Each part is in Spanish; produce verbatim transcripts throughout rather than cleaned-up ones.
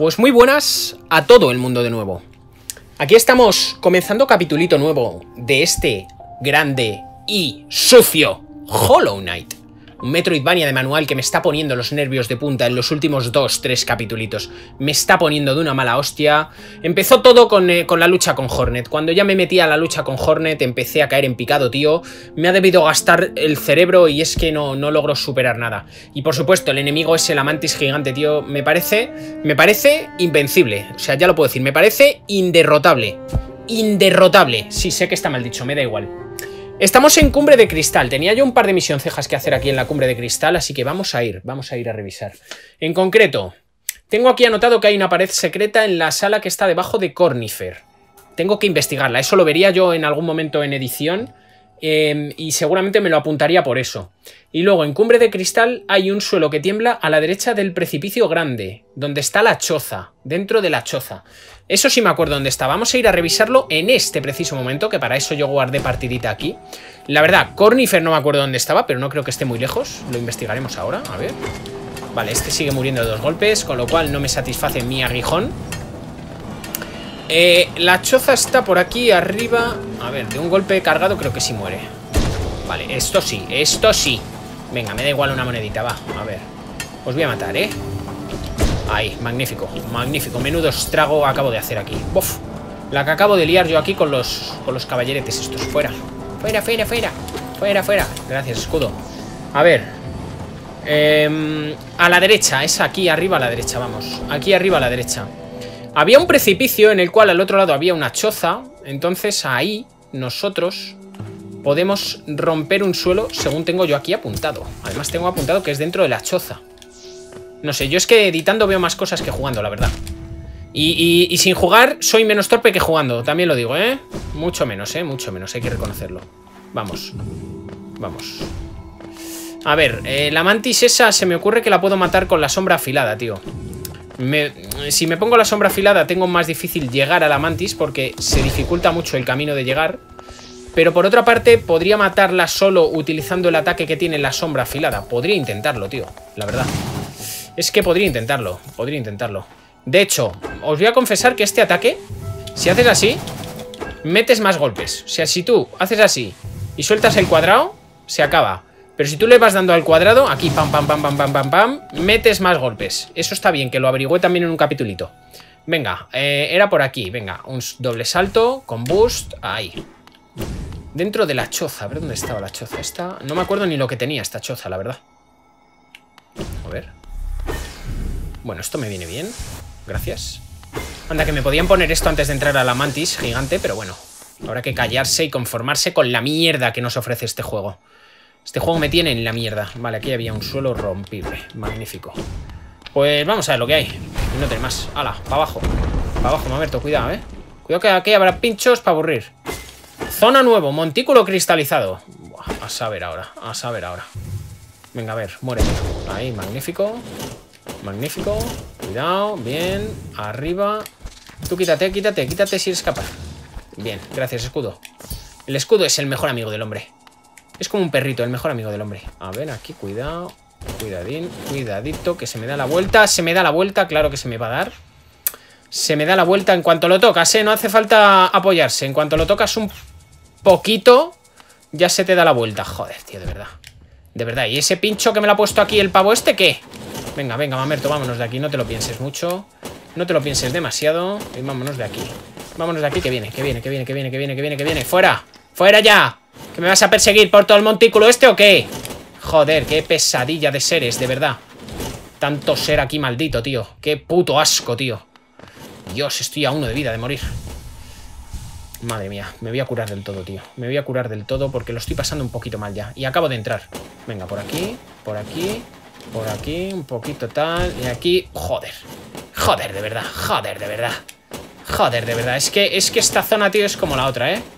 Pues muy buenas a todo el mundo de nuevo. Aquí estamos comenzando capitulito nuevo de este grande y sucio Hollow Knight. Un Metroidvania de manual que me está poniendo los nervios de punta en los últimos dos, tres capitulitos. Me está poniendo de una mala hostia. Empezó todo con, eh, con la lucha con Hornet. Cuando ya me metí a la lucha con Hornet empecé a caer en picado, tío. Me ha debido gastar el cerebro y es que no, no logro superar nada. Y por supuesto, el enemigo es el Amantis gigante, tío. Me parece, me parece invencible. O sea, ya lo puedo decir. Me parece inderrotable. Inderrotable. Sí, sé que está mal dicho, me da igual. Estamos en Cumbre de Cristal. Tenía yo un par de misioncejas que hacer aquí en la Cumbre de Cristal, así que vamos a ir, vamos a ir a revisar. En concreto, tengo aquí anotado que hay una pared secreta en la sala que está debajo de Cornifer. Tengo que investigarla, eso lo vería yo en algún momento en edición eh, y seguramente me lo apuntaría por eso. Y luego en Cumbre de Cristal hay un suelo que tiembla a la derecha del precipicio grande, donde está la choza, dentro de la choza. Eso sí me acuerdo dónde está. Vamos a ir a revisarlo en este preciso momento, que para eso yo guardé partidita aquí. La verdad, Cornifer no me acuerdo dónde estaba, pero no creo que esté muy lejos. Lo investigaremos ahora, a ver. Vale, este sigue muriendo de dos golpes, con lo cual no me satisface mi aguijón. Eh, la choza está por aquí arriba. A ver, de un golpe cargado creo que sí muere. Vale, esto sí, esto sí. Venga, me da igual una monedita, va, a ver. Os voy a matar, ¿eh? Ahí, magnífico, magnífico. Menudo estrago acabo de hacer aquí. Uf, la que acabo de liar yo aquí con los, con los caballeretes estos. Fuera, fuera, fuera, fuera. Fuera, fuera. Gracias, escudo. A ver. Eh, a la derecha, es aquí arriba a la derecha, vamos. Aquí arriba a la derecha. Había un precipicio en el cual al otro lado había una choza. Entonces ahí nosotros podemos romper un suelo según tengo yo aquí apuntado. Además tengo apuntado que es dentro de la choza. No sé, yo es que editando veo más cosas que jugando, la verdad. Y, y, y sin jugar soy menos torpe que jugando, también lo digo, ¿eh? Mucho menos, ¿eh? Mucho menos, hay que reconocerlo. Vamos. Vamos. A ver, eh, la mantis esa se me ocurre que la puedo matar con la sombra afilada, tío. Me, si me pongo la sombra afilada tengo más difícil llegar a la mantis porque se dificulta mucho el camino de llegar. Pero por otra parte podría matarla solo utilizando el ataque que tiene la sombra afilada. Podría intentarlo, tío, la verdad. Es que podría intentarlo, podría intentarlo. De hecho, os voy a confesar que este ataque, si haces así, metes más golpes. O sea, si tú haces así y sueltas el cuadrado, se acaba. Pero si tú le vas dando al cuadrado, aquí pam, pam, pam, pam, pam, pam, pam, metes más golpes. Eso está bien, que lo averigüé también en un capitulito. Venga, eh, era por aquí, venga, un doble salto con boost, ahí. Dentro de la choza, a ver dónde estaba la choza. Esta, no me acuerdo ni lo que tenía esta choza, la verdad. A ver. Bueno, esto me viene bien. Gracias. Anda, que me podían poner esto antes de entrar a la mantis gigante, pero bueno. Habrá que callarse y conformarse con la mierda que nos ofrece este juego. Este juego me tiene en la mierda. Vale, aquí había un suelo rompible. Magnífico. Pues vamos a ver lo que hay. Y no tiene más. Hala, para abajo. Para abajo, Mamerto, cuidado, eh. Cuidado que aquí habrá pinchos para aburrir. Zona nuevo, montículo cristalizado. Buah, a saber ahora, a saber ahora. Venga, a ver, muere. Ahí, magnífico. Magnífico, cuidado, bien, arriba. Tú quítate, quítate, quítate si eres capaz. Bien, gracias, escudo. El escudo es el mejor amigo del hombre. Es como un perrito, el mejor amigo del hombre. A ver, aquí, cuidado. Cuidadín, cuidadito, que se me da la vuelta. Se me da la vuelta, claro que se me va a dar. Se me da la vuelta en cuanto lo tocas, ¿eh? No hace falta apoyarse. En cuanto lo tocas un poquito, ya se te da la vuelta. Joder, tío, de verdad. De verdad, ¿y ese pincho que me lo ha puesto aquí el pavo este, qué? Venga, venga, Mamerto, vámonos de aquí. No te lo pienses mucho. No te lo pienses demasiado. Y vámonos de aquí. Vámonos de aquí, que viene, que viene, que viene, que viene, que viene, que viene, que viene. ¡Fuera! ¡Fuera ya! ¿Que me vas a perseguir por todo el montículo este o qué? Joder, qué pesadilla de seres, de verdad. Tanto ser aquí maldito, tío. Qué puto asco, tío. Dios, estoy a uno de vida de morir. Madre mía, me voy a curar del todo, tío. Me voy a curar del todo porque lo estoy pasando un poquito mal ya. Y acabo de entrar. Venga, por aquí, por aquí, por aquí, un poquito tal. Y aquí, joder. Joder, de verdad, joder, de verdad. Joder, de verdad. Es que, es que esta zona, tío, es como la otra, ¿eh?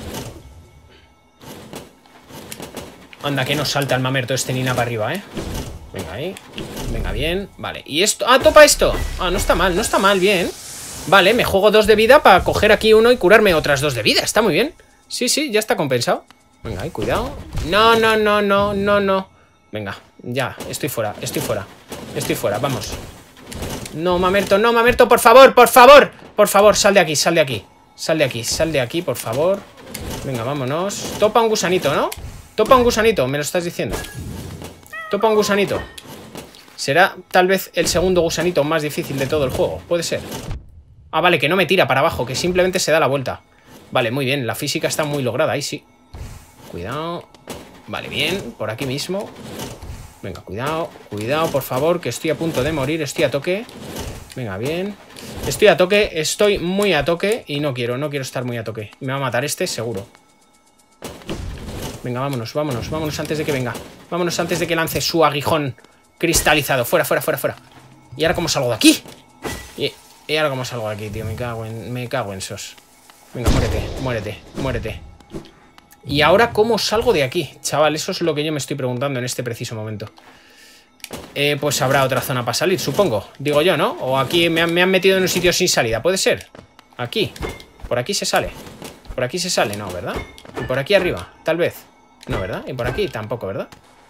Anda, que no salta el Mamerto este ni nada para arriba, ¿eh? Venga, ahí. Venga, bien. Vale, y esto... ¡Ah, topa esto! Ah, no está mal, no está mal, bien. Vale, me juego dos de vida para coger aquí uno y curarme otras dos de vida. Está muy bien. Sí, sí, ya está compensado. Venga, ahí, cuidado. No, no, no, no, no, no. Venga, ya, estoy fuera, estoy fuera. Estoy fuera, vamos. No, Mamerto, no, Mamerto, por favor, por favor. Por favor, sal de aquí, sal de aquí. Sal de aquí, sal de aquí, por favor. Venga, vámonos. Topa un gusanito, ¿no? Topa un gusanito, me lo estás diciendo. Topa un gusanito. Será tal vez el segundo gusanito más difícil de todo el juego. Puede ser. Ah, vale, que no me tira para abajo, que simplemente se da la vuelta. Vale, muy bien, la física está muy lograda, ahí sí. Cuidado. Vale, bien, por aquí mismo. Venga, cuidado, cuidado, por favor, que estoy a punto de morir, estoy a toque. Venga, bien. Estoy a toque, estoy muy a toque. Y no quiero, no quiero estar muy a toque. Me va a matar este, seguro. Venga, vámonos, vámonos, vámonos antes de que venga. Vámonos antes de que lance su aguijón cristalizado. Fuera, fuera, fuera, fuera. ¿Y ahora cómo salgo de aquí? Y, y ahora cómo salgo de aquí, tío. Me cago en, me cago en sos. Venga, muérete, muérete, muérete. ¿Y ahora cómo salgo de aquí? Chaval, eso es lo que yo me estoy preguntando en este preciso momento. Eh, pues habrá otra zona para salir, supongo. Digo yo, ¿no? O aquí me han, me han metido en un sitio sin salida. ¿Puede ser? Aquí. Por aquí se sale. Por aquí se sale, no, ¿verdad? Y por aquí arriba, tal vez. No, ¿verdad? Y por aquí tampoco, ¿verdad?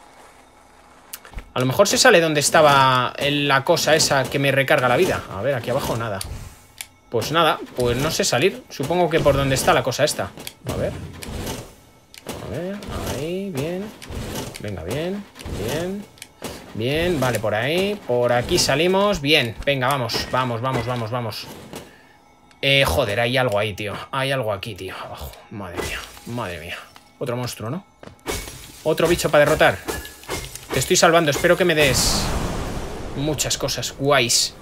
A lo mejor se sale donde estaba la cosa esa que me recarga la vida. A ver, aquí abajo nada. Pues nada, pues no sé salir. Supongo que por donde está la cosa esta. A ver. A ver, ahí, bien. Venga, bien, bien. Bien, vale, por ahí. Por aquí salimos, bien. Venga, vamos, vamos, vamos, vamos, vamos. Eh, joder, hay algo ahí, tío. Hay algo aquí, tío, abajo. Madre mía, madre mía. Otro monstruo, ¿no? Otro bicho para derrotar. Te estoy salvando, espero que me des muchas cosas guays.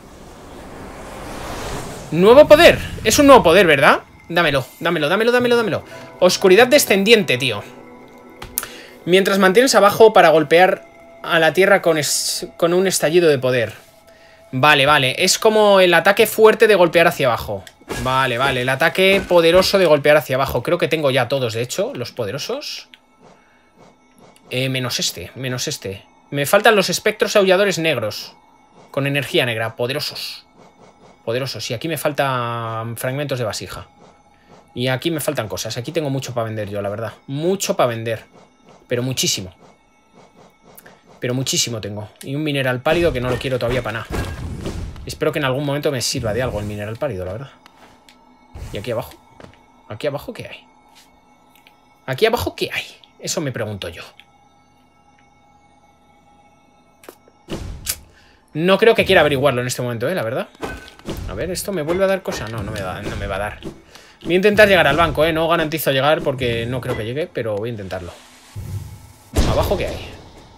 Nuevo poder. Es un nuevo poder, ¿verdad? Dámelo, dámelo, dámelo, dámelo, dámelo. Oscuridad descendiente, tío. Mientras mantienes abajo para golpear a la tierra con, es con un estallido de poder. Vale, vale. Es como el ataque fuerte de golpear hacia abajo. Vale, vale. El ataque poderoso de golpear hacia abajo. Creo que tengo ya todos, de hecho, los poderosos. Eh, menos este, menos este. Me faltan los espectros aulladores negros. Con energía negra, poderosos. Poderosos. Y aquí me faltan fragmentos de vasija. Y aquí me faltan cosas. Aquí tengo mucho para vender yo, la verdad. Mucho para vender. Pero muchísimo. Pero muchísimo tengo. Y un mineral pálido que no lo quiero todavía para nada. Espero que en algún momento me sirva de algo el mineral pálido, la verdad. ¿Y aquí abajo? ¿Aquí abajo qué hay? ¿Aquí abajo qué hay? Eso me pregunto yo. No creo que quiera averiguarlo en este momento, ¿eh? La verdad. A ver, ¿esto me vuelve a dar cosa? No, no me va, no me va a dar. Voy a intentar llegar al banco, ¿eh? No garantizo llegar porque no creo que llegue, pero voy a intentarlo. ¿Abajo qué hay?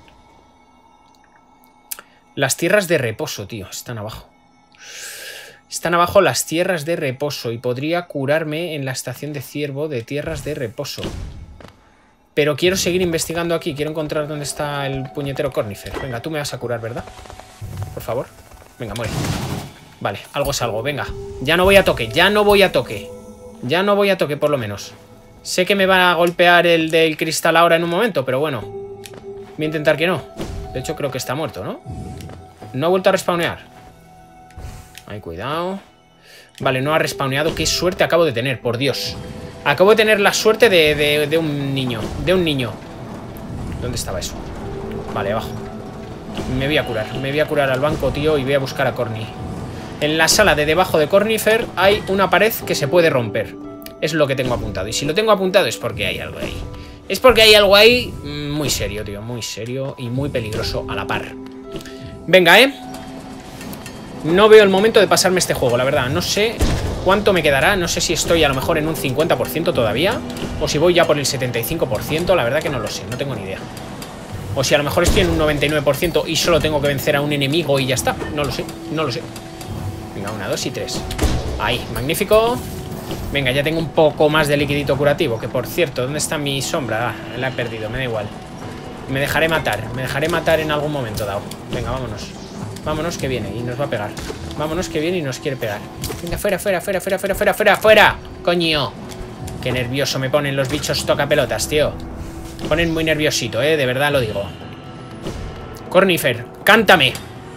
Las tierras de reposo, tío. Están abajo. Están abajo las tierras de reposo. Y podría curarme en la estación de ciervo de tierras de reposo. Pero quiero seguir investigando aquí. Quiero encontrar dónde está el puñetero Cornifer. Venga, tú me vas a curar, ¿verdad? Por favor. Venga, muere. Vale, algo es algo. Venga. Ya no voy a toque. Ya no voy a toque. Ya no voy a toque, por lo menos. Sé que me va a golpear el del cristal ahora en un momento, pero bueno. Voy a intentar que no. De hecho, creo que está muerto, ¿no? No ha vuelto a respawnear. Ay, cuidado. Vale, no ha respawneado. Qué suerte acabo de tener, por Dios. Acabo de tener la suerte de, de, de un niño. De un niño. ¿Dónde estaba eso? Vale, abajo. Me voy a curar. Me voy a curar al banco, tío, y voy a buscar a Corny. En la sala de debajo de Cornifer hay una pared que se puede romper. Es lo que tengo apuntado. Y si lo tengo apuntado es porque hay algo ahí. Es porque hay algo ahí muy serio, tío. Muy serio y muy peligroso a la par. Venga, ¿eh? No veo el momento de pasarme este juego, la verdad. No sé cuánto me quedará. No sé si estoy a lo mejor en un cincuenta por ciento todavía. O si voy ya por el setenta y cinco por ciento. La verdad que no lo sé, no tengo ni idea. O si a lo mejor estoy en un noventa y nueve por ciento y solo tengo que vencer a un enemigo y ya está. No lo sé, no lo sé. Venga, una, dos y tres. Ahí, magnífico. Venga, ya tengo un poco más de liquidito curativo. Que por cierto, ¿dónde está mi sombra? Ah, la he perdido, me da igual. Me dejaré matar, me dejaré matar en algún momento dado. Venga, vámonos. Vámonos que viene y nos va a pegar. Vámonos que viene y nos quiere pegar. Venga, fuera, fuera, fuera, fuera, fuera, fuera, fuera, fuera. Coño. Qué nervioso me ponen los bichos tocapelotas, tío. Me ponen muy nerviosito, eh, de verdad lo digo. Cornifer, cántame.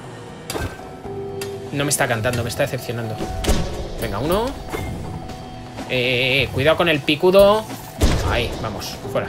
No me está cantando, me está decepcionando. Venga, uno. Eh, eh, cuidado con el picudo. Ahí, vamos, fuera.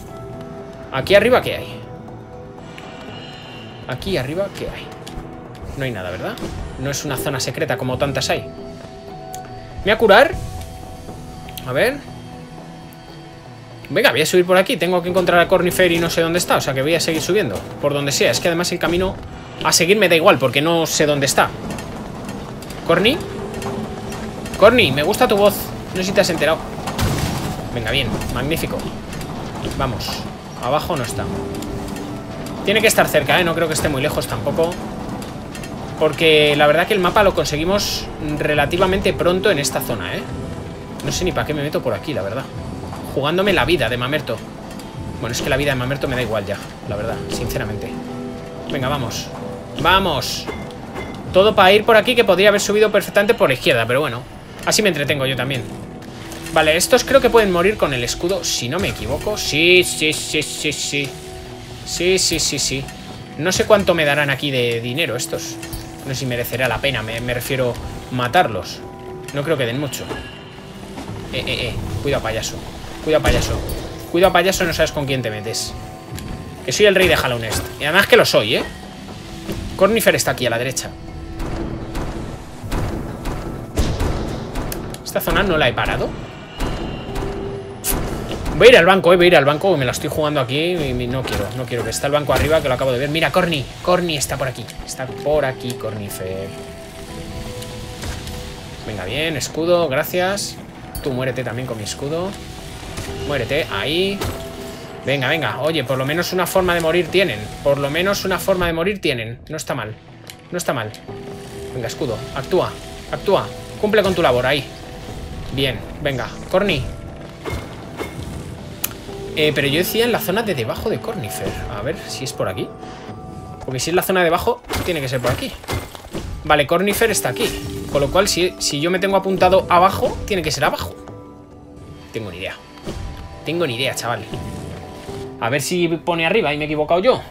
Aquí arriba, ¿qué hay? Aquí arriba, ¿qué hay? No hay nada, ¿verdad? No es una zona secreta como tantas hay. Me voy a curar. A ver. Venga, voy a subir por aquí. Tengo que encontrar a Cornifer y no sé dónde está. O sea que voy a seguir subiendo. Por donde sea. Es que además el camino a seguir me da igual porque no sé dónde está. ¿Corny? Corny, me gusta tu voz. No sé si te has enterado. Venga, bien. Magnífico. Vamos. Abajo no está. Tiene que estar cerca, ¿eh? No creo que esté muy lejos tampoco. Porque la verdad que el mapa lo conseguimos relativamente pronto en esta zona, ¿eh? No sé ni para qué me meto por aquí, la verdad. Jugándome la vida de Mamerto. Bueno, es que la vida de Mamerto me da igual ya, la verdad, sinceramente. Venga, vamos. ¡Vamos! Todo para ir por aquí, que podría haber subido perfectamente por la izquierda, pero bueno. Así me entretengo yo también. Vale, estos creo que pueden morir con el escudo, si no me equivoco. Sí, sí, sí, sí, sí. Sí, sí, sí, sí. No sé cuánto me darán aquí de dinero estos. No sé si merecerá la pena, me, me refiero matarlos. No creo que den mucho. Eh, eh, eh. Cuidado, payaso. Cuidado, payaso. Cuidado, payaso, no sabes con quién te metes. Que soy el rey de Hallownest. Y además que lo soy, ¿eh? Cornifer está aquí a la derecha. Esta zona no la he parado. Voy a ir al banco, eh, voy a ir al banco. Me la estoy jugando aquí y no quiero, no quiero. Que está el banco arriba, que lo acabo de ver. Mira, Corny, Corny está por aquí. Está por aquí, Cornifer. Venga, bien, escudo, gracias. Tú muérete también con mi escudo. Muérete, ahí. Venga, venga, oye, por lo menos una forma de morir tienen. Por lo menos una forma de morir tienen. No está mal, no está mal. Venga, escudo, actúa, actúa. Cumple con tu labor, ahí. Bien, venga, Corny. Eh, pero yo decía en la zona de debajo de Cornifer. A ver si es por aquí. Porque si es la zona de debajo, tiene que ser por aquí. Vale, Cornifer está aquí. Con lo cual, si, si yo me tengo apuntado abajo, tiene que ser abajo. Tengo ni idea. Tengo ni idea, chaval. A ver si pone arriba y me he equivocado yo.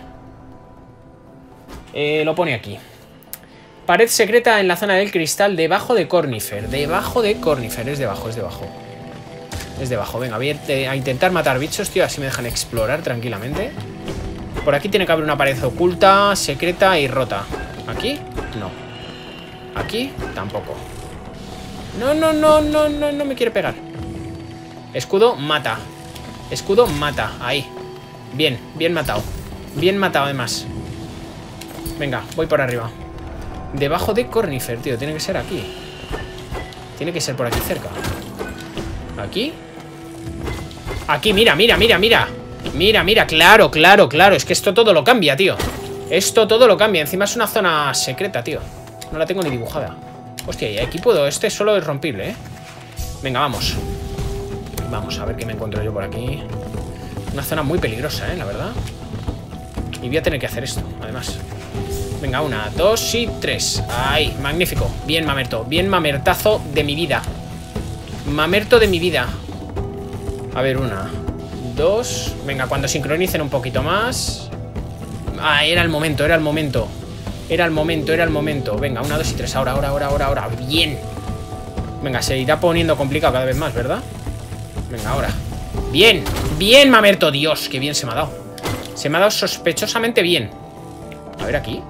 Eh, lo pone aquí. Pared secreta en la zona del cristal debajo de Cornifer. Debajo de Cornifer. Es debajo, es debajo. Es debajo, venga, voy a intentar matar bichos, tío. Así me dejan explorar tranquilamente. Por aquí tiene que haber una pared oculta, secreta y rota. ¿Aquí? No. Aquí tampoco. No, no, no, no, no, no me quiere pegar. Escudo, mata. Escudo, mata, ahí. Bien, bien matado. Bien matado además. Venga, voy por arriba. Debajo de Cornifer, tío, tiene que ser aquí. Tiene que ser por aquí cerca. ¿Aquí? Aquí, mira, mira, mira, mira. Mira, mira, claro, claro, claro. Es que esto todo lo cambia, tío. Esto todo lo cambia. Encima es una zona secreta, tío. No la tengo ni dibujada. Hostia, y aquí puedo. Este solo es rompible, ¿eh? Venga, vamos. Vamos a ver qué me encuentro yo por aquí. Una zona muy peligrosa, ¿eh? La verdad. Y voy a tener que hacer esto, además. Venga, una, dos y tres. Ahí, magnífico. Bien, Mamerto. Bien, mamertazo de mi vida. Mamerto de mi vida. A ver, una, dos. Venga, cuando sincronicen un poquito más. Ah, era el momento, era el momento. Era el momento, era el momento. Venga, una, dos y tres. Ahora, ahora, ahora, ahora, ahora. Bien. Venga, se irá poniendo complicado cada vez más, ¿verdad? Venga, ahora. Bien, bien, Mamerto. Dios, qué bien se me ha dado. Se me ha dado sospechosamente bien. A ver aquí.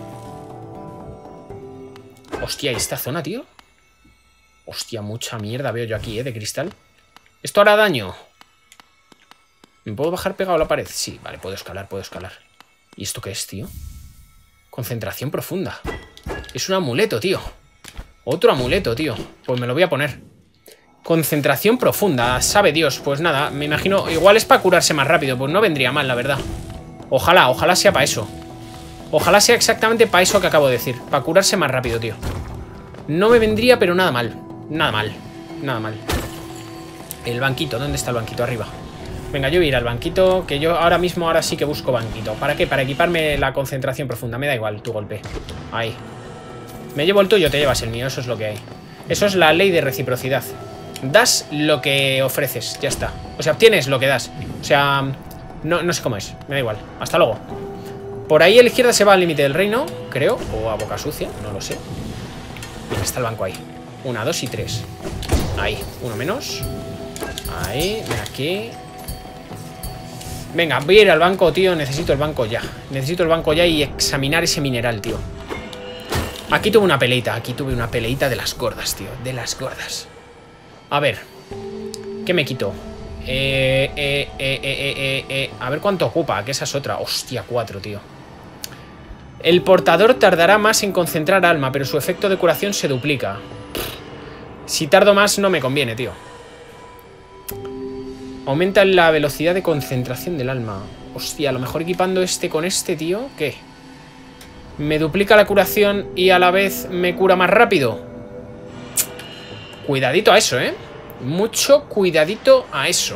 Hostia, ¿y esta zona, tío? Hostia, mucha mierda veo yo aquí, ¿eh? De cristal. ¿Esto hará daño? ¿Me puedo bajar pegado a la pared? Sí, vale, puedo escalar, puedo escalar. ¿Y esto qué es, tío? Concentración profunda. Es un amuleto, tío. Otro amuleto, tío. Pues me lo voy a poner. Concentración profunda, sabe Dios. Pues nada, me imagino, igual es para curarse más rápido. Pues no vendría mal, la verdad. Ojalá, ojalá sea para eso. Ojalá sea exactamente para eso que acabo de decir. Para curarse más rápido, tío. No me vendría, pero nada mal. Nada mal, nada mal. El banquito, ¿dónde está el banquito? Arriba. Venga, yo voy a ir al banquito. Que yo ahora mismo, ahora sí que busco banquito. ¿Para qué? Para equiparme la concentración profunda. Me da igual tu golpe. Ahí. Me llevo el tuyo, te llevas el mío. Eso es lo que hay. Eso es la ley de reciprocidad. Das lo que ofreces, ya está. O sea, obtienes lo que das. O sea, no, no sé cómo es. Me da igual, hasta luego. Por ahí a la izquierda se va al límite del reino, creo. O a boca sucia, no lo sé. Mira, está el banco ahí. Una, dos y tres. Ahí, uno menos. Ahí, ven aquí. Venga, voy a ir al banco, tío. Necesito el banco ya. Necesito el banco ya y examinar ese mineral, tío. Aquí tuve una peleita, aquí tuve una peleita de las gordas, tío. De las gordas. A ver. ¿Qué me quito? Eh, eh, eh, eh, eh, eh. A ver cuánto ocupa, que esa es otra. Hostia, cuatro, tío. El portador tardará más en concentrar alma, pero su efecto de curación se duplica. Si tardo más no me conviene, tío. Aumenta la velocidad de concentración del alma. Hostia, a lo mejor equipando este con este, tío. ¿Qué? Me duplica la curación y a la vez me cura más rápido. Cuidadito a eso, ¿eh? Mucho cuidadito a eso.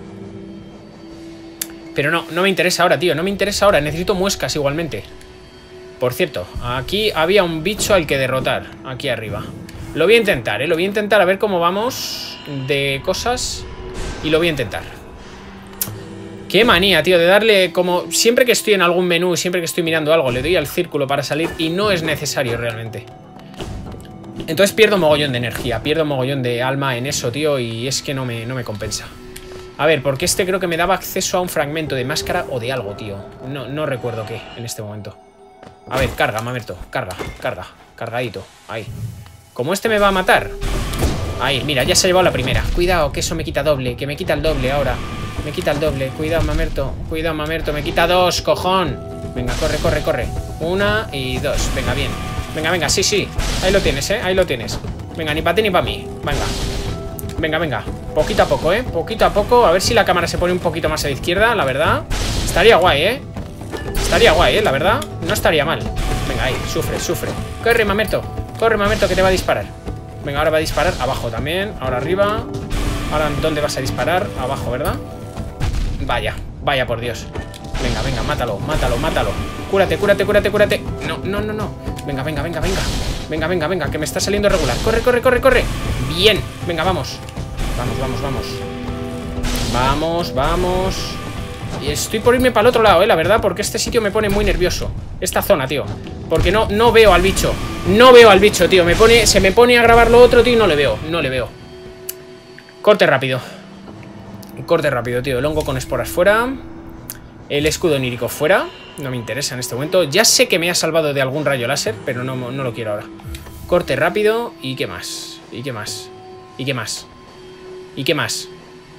Pero no, no me interesa ahora, tío. No me interesa ahora. Necesito muescas igualmente. Por cierto, aquí había un bicho al que derrotar. Aquí arriba. Lo voy a intentar, ¿eh? Lo voy a intentar a ver cómo vamos de cosas. Y lo voy a intentar. Qué manía, tío, de darle como... Siempre que estoy en algún menú, siempre que estoy mirando algo, le doy al círculo para salir y no es necesario realmente. Entonces pierdo mogollón de energía, pierdo mogollón de alma en eso, tío, y es que no me, no me compensa. A ver, porque este creo que me daba acceso a un fragmento de máscara o de algo, tío. No, no recuerdo qué en este momento. A ver, carga, mamerto, carga, carga, cargadito, ahí. Como este me va a matar. Ahí, mira, ya se ha llevado la primera. Cuidado, que eso me quita doble, que me quita el doble ahora. Me quita el doble, cuidado, mamerto. Cuidado, mamerto, me quita dos, cojón. Venga, corre, corre, corre. Una y dos, venga, bien. Venga, venga, sí, sí. Ahí lo tienes, eh, ahí lo tienes. Venga, ni para ti ni para mí, venga. Venga, venga, poquito a poco, eh. Poquito a poco, a ver si la cámara se pone un poquito más a la izquierda, la verdad. Estaría guay, eh. Estaría guay, eh, la verdad. No estaría mal. Venga, ahí, sufre, sufre. Corre, mamerto, corre, mamerto, que te va a disparar. Venga, ahora va a disparar abajo también. Ahora arriba. Ahora, ¿dónde vas a disparar? Abajo, ¿verdad? Vaya, vaya por Dios. Venga, venga, mátalo, mátalo, mátalo. Cúrate, cúrate, cúrate, cúrate. No, no, no, no. Venga, venga, venga, venga. Venga, venga, venga, que me está saliendo regular. Corre, corre, corre, corre. Bien, venga, vamos. Vamos, vamos, vamos. Vamos, vamos. Y estoy por irme para el otro lado, eh, la verdad, porque este sitio me pone muy nervioso. Esta zona, tío. Porque no, no veo al bicho. No veo al bicho, tío. Me pone, se me pone a grabar lo otro, tío, y no le veo. No le veo. Corte rápido. Corte rápido, tío. El hongo con esporas fuera. El escudo onírico fuera. No me interesa en este momento. Ya sé que me ha salvado de algún rayo láser, pero no, no lo quiero ahora. Corte rápido. ¿Y qué más? ¿Y qué más? ¿Y qué más? ¿Y qué más?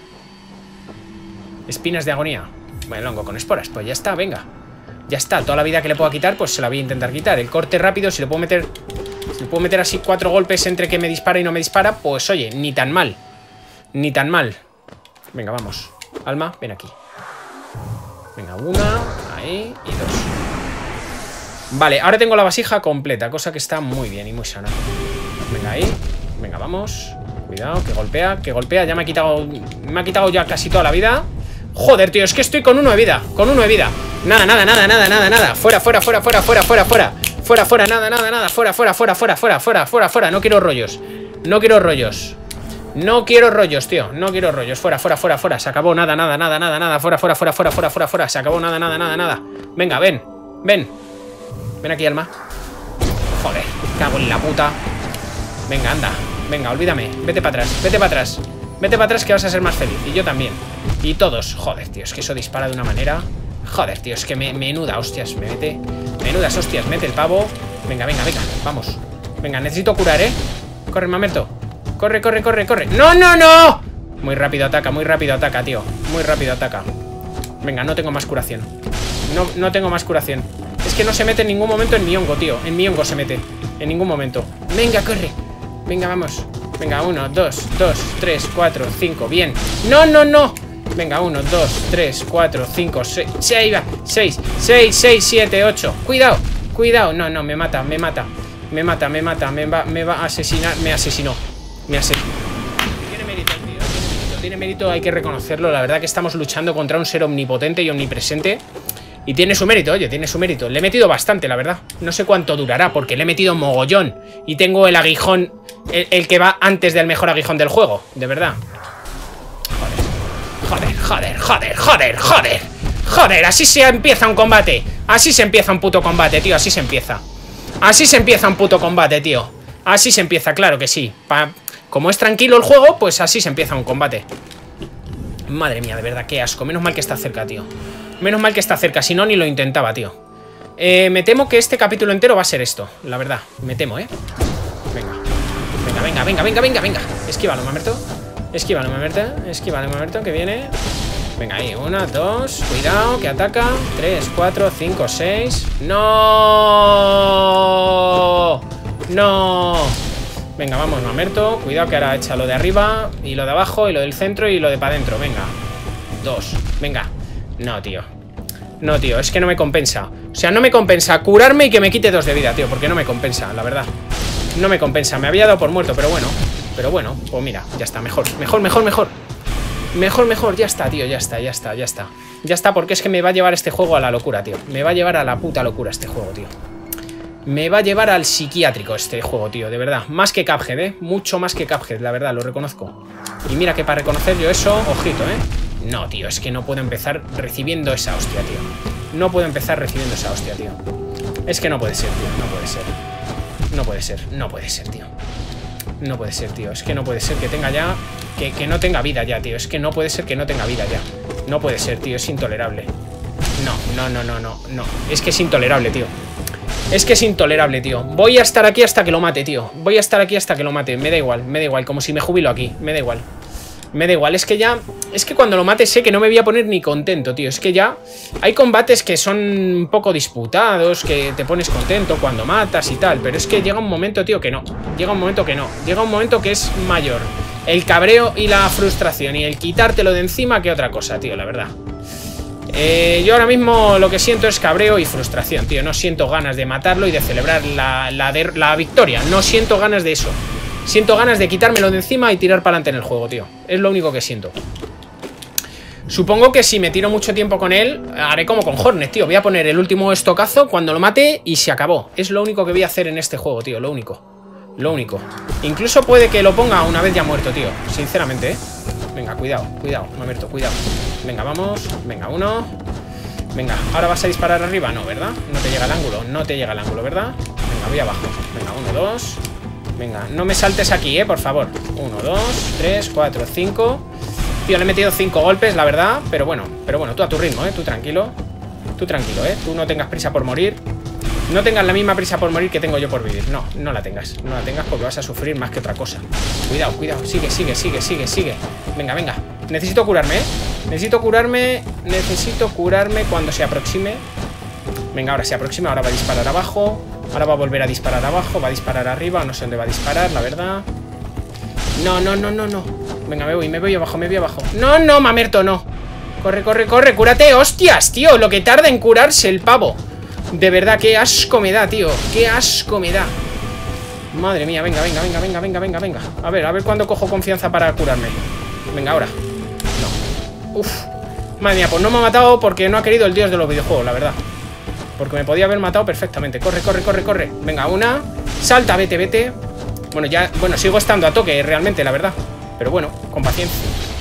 Espinas de agonía. Bueno, el hongo con esporas. Pues ya está, venga. Ya está. Toda la vida que le pueda quitar, pues se la voy a intentar quitar. El corte rápido, si le puedo meter... Si le puedo meter así cuatro golpes entre que me dispara y no me dispara, pues oye, ni tan mal. Ni tan mal. Venga, vamos. Alma, ven aquí. Venga, una, ahí y dos. Vale, ahora tengo la vasija completa, cosa que está muy bien y muy sana. Venga, ahí. Venga, vamos. Cuidado, que golpea, que golpea. Ya me ha quitado... Me ha quitado ya casi toda la vida. Joder, tío, es que estoy con uno de vida. Con uno de vida. Nada, nada, nada, nada, nada, nada. Fuera, fuera, fuera, fuera, fuera, fuera, fuera. Fuera, fuera, nada, nada, nada. Fuera, fuera, fuera, fuera, fuera, fuera, fuera, fuera. No quiero rollos. No quiero rollos. No quiero rollos, tío. No quiero rollos. Fuera, fuera, fuera, fuera. Se acabó. Nada, nada, nada, nada, nada. Fuera, fuera, fuera, fuera, fuera, fuera, fuera. Se acabó. Nada, nada, nada, nada. Venga, ven. Ven. Ven aquí, alma. Joder. Cago en la puta. Venga, anda. Venga, olvídame. Vete para atrás. Vete para atrás. Vete para atrás que vas a ser más feliz. Y yo también. Y todos. Joder, tío. Es que eso dispara de una manera. Joder, tío. Es que me, menuda hostias me mete. Menudas hostias mete el pavo. Venga, venga, venga. Vamos. Venga, necesito curar, ¿eh? Corre, mamerto. Corre, corre, corre, corre. ¡No, no, no! Muy rápido ataca, muy rápido ataca, tío. Muy rápido ataca. Venga, no tengo más curación. No, no tengo más curación. Es que no se mete en ningún momento en mi hongo, tío. En mi hongo se mete. En ningún momento. Venga, corre. Venga, vamos. Venga, uno, dos, dos, tres, cuatro, cinco. Bien. ¡No, no, no! Venga, uno, dos, tres, cuatro, cinco, seis. Ahí va. Seis, seis, seis, siete, ocho. Cuidado, cuidado. No, no, me mata, me mata. Me mata, me mata. Me va, me va a asesinar. Me asesinó. Me asesinó. Tiene mérito, tío. Tiene mérito. Tiene mérito, hay que reconocerlo. La verdad que estamos luchando contra un ser omnipotente y omnipresente. Y tiene su mérito, oye, tiene su mérito. Le he metido bastante, la verdad. No sé cuánto durará, porque le he metido mogollón. Y tengo el aguijón, el, el que va antes del mejor aguijón del juego. De verdad. Joder, joder, joder, joder, joder. Joder, así se empieza un combate. Así se empieza un puto combate, tío. Así se empieza. Así se empieza un puto combate, tío. Así se empieza, claro que sí. Pa... Como es tranquilo el juego, pues así se empieza un combate. Madre mía, de verdad, qué asco. Menos mal que está cerca, tío. Menos mal que está cerca, si no ni lo intentaba, tío. Eh, me temo que este capítulo entero va a ser esto, la verdad. Me temo, ¿eh? Venga. Venga, venga, venga, venga, venga, venga. Esquívalo, mamerto. Esquívalo, mamerto. Esquívalo, mamerto, que viene. Venga, ahí. Una, dos. Cuidado, que ataca. Tres, cuatro, cinco, seis. ¡No! ¡No! Venga, vamos, mamerto. Cuidado que ahora echa lo de arriba. Y lo de abajo, y lo del centro, y lo de para adentro. Venga. Dos. Venga. No, tío. No, tío, es que no me compensa. O sea, no me compensa curarme y que me quite dos de vida, tío. Porque no me compensa, la verdad. No me compensa, me había dado por muerto, pero bueno. Pero bueno, pues mira, ya está, mejor. Mejor, mejor, mejor. Mejor, mejor, ya está, tío, ya está, ya está, ya está. Ya está, porque es que me va a llevar este juego a la locura, tío. Me va a llevar a la puta locura este juego, tío. Me va a llevar al psiquiátrico este juego, tío, de verdad. Más que Cuphead, ¿eh? Mucho más que Cuphead, la verdad, lo reconozco. Y mira que para reconocer yo eso, ojito, ¿eh? No, tío, es que no puedo empezar recibiendo esa hostia, tío. No puedo empezar recibiendo esa hostia, tío. Es que no puede ser, tío, no puede ser. No puede ser, no puede ser, tío. No puede ser, tío, es que no puede ser que tenga ya... Que, que no tenga vida ya, tío. Es que no puede ser que no tenga vida ya. No puede ser, tío, es intolerable. No, no, no, no, no, no. Es que es intolerable, tío. Es que es intolerable, tío. Voy a estar aquí hasta que lo mate, tío. Voy a estar aquí hasta que lo mate. Me da igual, me da igual, como si me jubilo aquí. Me da igual. Me da igual, es que ya... Es que cuando lo mate sé que no me voy a poner ni contento, tío. Es que ya... Hay combates que son un poco disputados, que te pones contento cuando matas y tal. Pero es que llega un momento, tío, que no. Llega un momento que no. Llega un momento que es mayor el cabreo y la frustración y el quitártelo de encima que otra cosa, tío, la verdad. Eh, yo ahora mismo lo que siento es cabreo y frustración, tío. No siento ganas de matarlo y de celebrar la, la, de, la victoria. No siento ganas de eso. Siento ganas de quitármelo de encima y tirar para adelante en el juego, tío. Es lo único que siento. Supongo que si me tiro mucho tiempo con él, haré como con Hornet, tío. Voy a poner el último estocazo cuando lo mate y se acabó. Es lo único que voy a hacer en este juego, tío. Lo único. Lo único. Incluso puede que lo ponga una vez ya muerto, tío. Sinceramente, ¿eh? Venga, cuidado, cuidado, Mamerto, cuidado. Venga, vamos. Venga, uno. Venga, ¿ahora vas a disparar arriba? No, ¿verdad? No te llega el ángulo. No te llega el ángulo, ¿verdad? Venga, voy abajo. Venga, uno, dos. Venga, no me saltes aquí, eh, por favor. Uno, dos, tres, cuatro, cinco. Tío, le he metido cinco golpes, la verdad. Pero bueno, pero bueno, tú a tu ritmo, eh. Tú tranquilo. Tú tranquilo, eh. Tú no tengas prisa por morir. No tengas la misma prisa por morir que tengo yo por vivir. No, no la tengas. No la tengas porque vas a sufrir más que otra cosa. Cuidado, cuidado. Sigue, sigue, sigue, sigue, sigue. Venga, venga. Necesito curarme, eh. Necesito curarme. Necesito curarme cuando se aproxime. Venga, ahora se aproxima. Ahora va a disparar abajo. Ahora va a volver a disparar abajo. Va a disparar arriba. No sé dónde va a disparar, la verdad. No, no, no, no, no. Venga, me voy, me voy abajo, me voy abajo. No, no, Mamerto, no. Corre, corre, corre, cúrate. ¡Hostias, tío! Lo que tarda en curarse el pavo. De verdad, qué asco me da, tío. Qué asco me da. Madre mía, venga, venga, venga, venga, venga, venga, venga. A ver, a ver cuándo cojo confianza para curarme. Venga, ahora. No. Uf. Madre mía, pues no me ha matado porque no ha querido el dios de los videojuegos, la verdad. Porque me podía haber matado perfectamente. Corre, corre, corre, corre. Venga, una. Salta, vete, vete. Bueno, ya, bueno, sigo estando a toque realmente, la verdad. Pero bueno, con paciencia.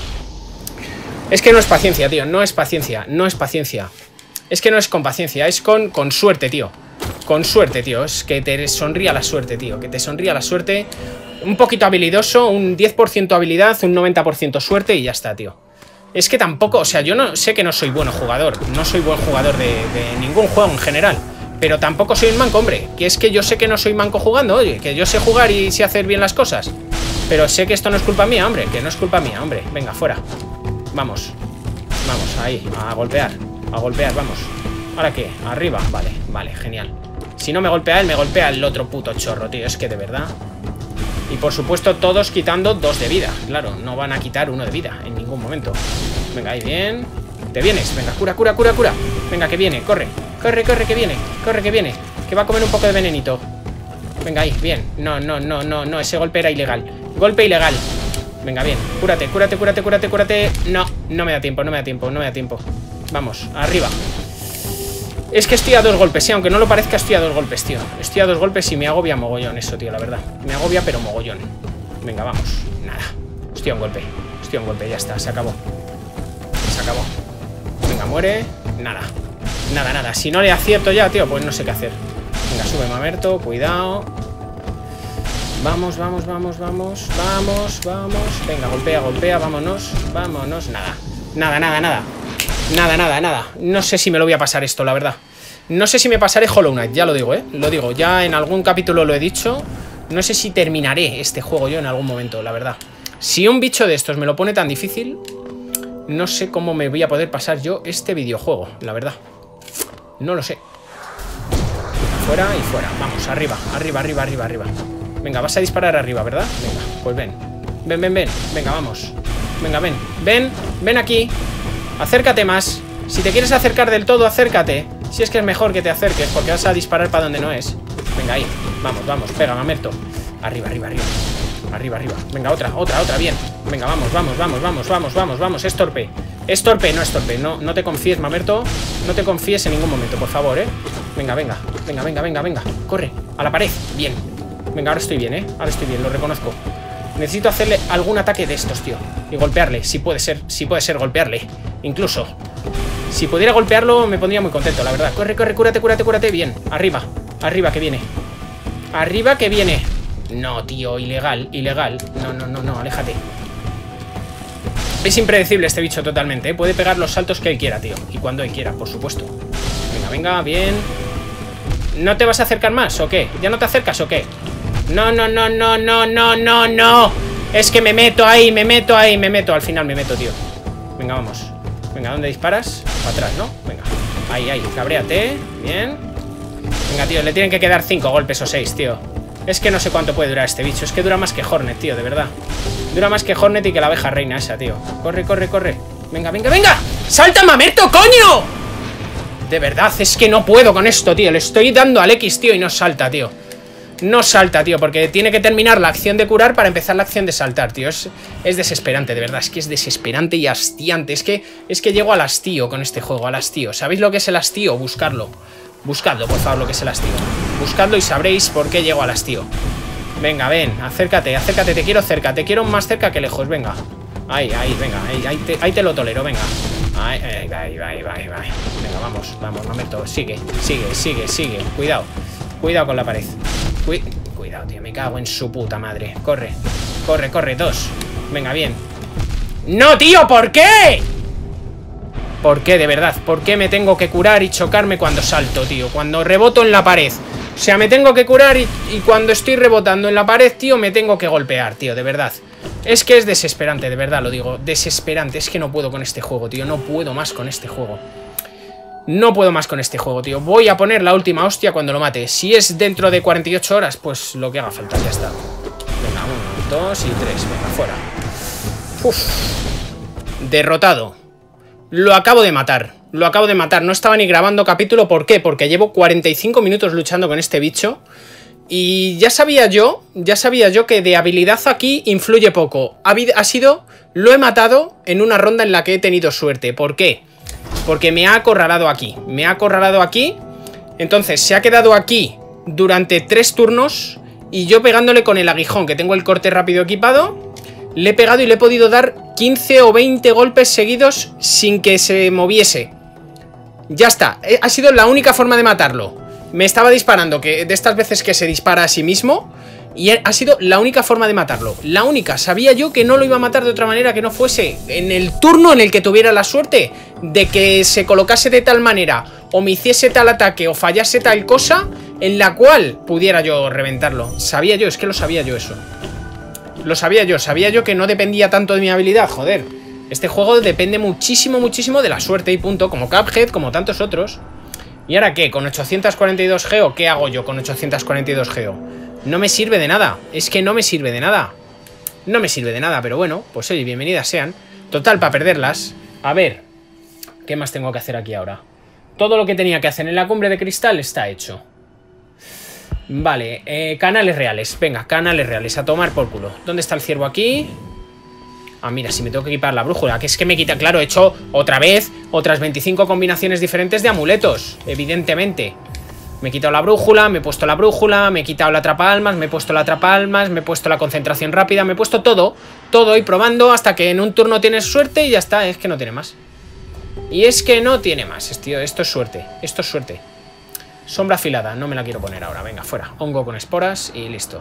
Es que no es paciencia, tío. No es paciencia, no es paciencia. Es que no es con paciencia, es con, con suerte, tío. Con suerte, tío. Es que te sonría la suerte, tío. Que te sonría la suerte. Un poquito habilidoso, un diez por ciento habilidad, un noventa por ciento suerte y ya está, tío. Es que tampoco, o sea, yo no sé que no soy buen jugador. No soy buen jugador de, de ningún juego en general. Pero tampoco soy un manco, hombre. Que es que yo sé que no soy manco jugando, oye. Que yo sé jugar y sé hacer bien las cosas. Pero sé que esto no es culpa mía, hombre. Que no es culpa mía, hombre. Venga, fuera. Vamos. Vamos, ahí, a golpear. A golpear, vamos. ¿Ahora qué? Arriba, vale, vale, genial. Si no me golpea él, me golpea el otro puto chorro, tío. Es que de verdad. Y por supuesto todos quitando dos de vida. Claro, no van a quitar uno de vida en ningún momento. Venga, ahí, bien. Te vienes, venga, cura, cura, cura, cura. Venga, que viene, corre. Corre, corre, que viene, corre, que viene. Que va a comer un poco de venenito. Venga, ahí, bien. No, no, no, no, no, ese golpe era ilegal. Golpe ilegal. Venga, bien, cúrate, cúrate, cúrate, cúrate, cúrate. No, no me da tiempo, no me da tiempo, no me da tiempo. Vamos, arriba. Es que estoy a dos golpes, sí, aunque no lo parezca, estoy a dos golpes, tío. Estoy a dos golpes y me agobia mogollón eso, tío, la verdad. Me agobia, pero mogollón. Venga, vamos, nada. Estoy a un golpe, estoy a un golpe, ya está, se acabó. Se acabó. Venga, muere, nada. Nada, nada, si no le acierto ya, tío, pues no sé qué hacer. Venga, sube, Mamerto, cuidado. Vamos, vamos, vamos, vamos. Vamos, vamos. Venga, golpea, golpea, vámonos. Vámonos, nada. Nada, nada, nada. Nada, nada, nada. No sé si me lo voy a pasar esto, la verdad. No sé si me pasaré Hollow Knight, ya lo digo, ¿eh? Lo digo, ya en algún capítulo lo he dicho. No sé si terminaré este juego yo en algún momento, la verdad. Si un bicho de estos me lo pone tan difícil, no sé cómo me voy a poder pasar yo este videojuego, la verdad. No lo sé. Fuera y fuera. Vamos, arriba, arriba, arriba, arriba, arriba. Venga, vas a disparar arriba, ¿verdad? Venga, pues ven. Ven, ven, ven. Venga, vamos. Venga, ven. Ven, ven aquí. Acércate más. Si te quieres acercar del todo, acércate. Si es que es mejor que te acerques, porque vas a disparar para donde no es. Venga, ahí. Vamos, vamos. Pega, mamerto. Arriba, arriba, arriba. Arriba, arriba. Venga, otra, otra, otra. Bien. Venga, vamos, vamos, vamos, vamos, vamos, vamos, vamos. Es torpe. Es torpe, no es torpe. No, no te confíes, mamerto. No te confíes en ningún momento, por favor, ¿eh? Venga, venga. Venga, venga, venga, venga. Corre. A la pared. Bien. Venga, ahora estoy bien, ¿eh? Ahora estoy bien, lo reconozco. Necesito hacerle algún ataque de estos, tío. Y golpearle. Si puede ser, si puede ser golpearle. Incluso. Si pudiera golpearlo, me pondría muy contento, la verdad. Corre, corre, cúrate, cúrate, cúrate. Bien. Arriba. Arriba que viene. Arriba que viene. No, tío, ilegal, ilegal. No, no, no, no, aléjate. Es impredecible este bicho totalmente, ¿eh? Puede pegar los saltos que él quiera, tío. Y cuando él quiera, por supuesto. Venga, venga, bien. ¿No te vas a acercar más o qué? ¿Ya no te acercas o qué? No, no, no, no, no, no, no, no. Es que me meto ahí, me meto ahí, me meto. Al final me meto, tío. Venga, vamos. Venga, ¿dónde disparas? Para atrás, ¿no? Venga. Ahí, ahí, cabréate. Bien. Venga, tío, le tienen que quedar cinco golpes o seis, tío. Es que no sé cuánto puede durar este bicho. Es que dura más que Hornet, tío, de verdad. Dura más que Hornet y que la abeja reina esa, tío. Corre, corre, corre. Venga, venga, venga. ¡Salta, mamerto, coño! De verdad, es que no puedo con esto, tío. Le estoy dando al X, tío, y no salta, tío. No salta, tío, porque tiene que terminar la acción de curar para empezar la acción de saltar, tío. Es, es desesperante, de verdad. Es que es desesperante y hastiante. Es que, es que llego al hastío con este juego, al hastío. ¿Sabéis lo que es el hastío? Buscarlo. Buscadlo, por favor, lo que es el hastío. Buscadlo y sabréis por qué llego al hastío. Venga, ven, acércate, acércate. Te quiero cerca, te quiero más cerca que lejos. Venga. Ahí, ahí, venga. Ahí, ahí, te, ahí te lo tolero, venga. Ahí, ahí, ahí, ahí, ahí, ahí. Venga, vamos, vamos, momento. Sigue, sigue, sigue, sigue. Cuidado. Cuidado con la pared. Cuid Cuidado, tío, me cago en su puta madre. Corre, corre, corre, dos. Venga, bien. ¡No, tío! ¿Por qué? ¿Por qué, de verdad? ¿Por qué me tengo que curar y chocarme cuando salto, tío? Cuando reboto en la pared. O sea, me tengo que curar y, y cuando estoy rebotando en la pared, tío, me tengo que golpear, tío, de verdad. Es que es desesperante, de verdad, lo digo. Desesperante, es que no puedo con este juego, tío. No puedo más con este juego. No puedo más con este juego, tío. Voy a poner la última hostia cuando lo mate. Si es dentro de cuarenta y ocho horas, pues lo que haga falta, ya está. Venga, uno, dos y tres. Venga, fuera. Uf. Derrotado. Lo acabo de matar. Lo acabo de matar. No estaba ni grabando capítulo. ¿Por qué? Porque llevo cuarenta y cinco minutos luchando con este bicho. Y ya sabía yo, ya sabía yo que de habilidad aquí influye poco. Ha, ha sido, lo he matado en una ronda en la que he tenido suerte. ¿Por qué? Porque me ha acorralado aquí. Me ha acorralado aquí. Entonces se ha quedado aquí durante tres turnos. Y yo pegándole con el aguijón, que tengo el corte rápido equipado, le he pegado y le he podido dar quince o veinte golpes seguidos sin que se moviese. Ya está. Ha sido la única forma de matarlo. Me estaba disparando, que de estas veces que se dispara a sí mismo. Y ha sido la única forma de matarlo. La única. Sabía yo que no lo iba a matar de otra manera que no fuese en el turno en el que tuviera la suerte de que se colocase de tal manera, o me hiciese tal ataque, o fallase tal cosa, en la cual pudiera yo reventarlo. Sabía yo, es que lo sabía yo eso. Lo sabía yo, sabía yo que no dependía tanto de mi habilidad, joder. Este juego depende muchísimo, muchísimo de la suerte y punto, como Cuphead, como tantos otros. ¿Y ahora qué? ¿Con ochocientos cuarenta y dos geo? ¿Qué hago yo con ochocientos cuarenta y dos geo? No me sirve de nada, es que no me sirve de nada. No me sirve de nada, pero bueno, pues oye, bienvenidas sean. Total, para perderlas. A ver, ¿qué más tengo que hacer aquí ahora? Todo lo que tenía que hacer en la cumbre de cristal está hecho. Vale, eh, canales reales. Venga, canales reales, a tomar por culo. ¿Dónde está el ciervo aquí? Ah, mira, si me tengo que equipar la brújula. Que es que me quita, claro, he hecho otra vez otras veinticinco combinaciones diferentes de amuletos. Evidentemente. Me he quitado la brújula, me he puesto la brújula, me he quitado la atrapaalmas, me he puesto la atrapaalmas, me he puesto la concentración rápida, me he puesto todo, todo y probando hasta que en un turno tienes suerte y ya está. Es que no tiene más. Y es que no tiene más, tío. Esto es suerte, esto es suerte. Sombra afilada, no me la quiero poner ahora. Venga, fuera. Hongo con esporas y listo.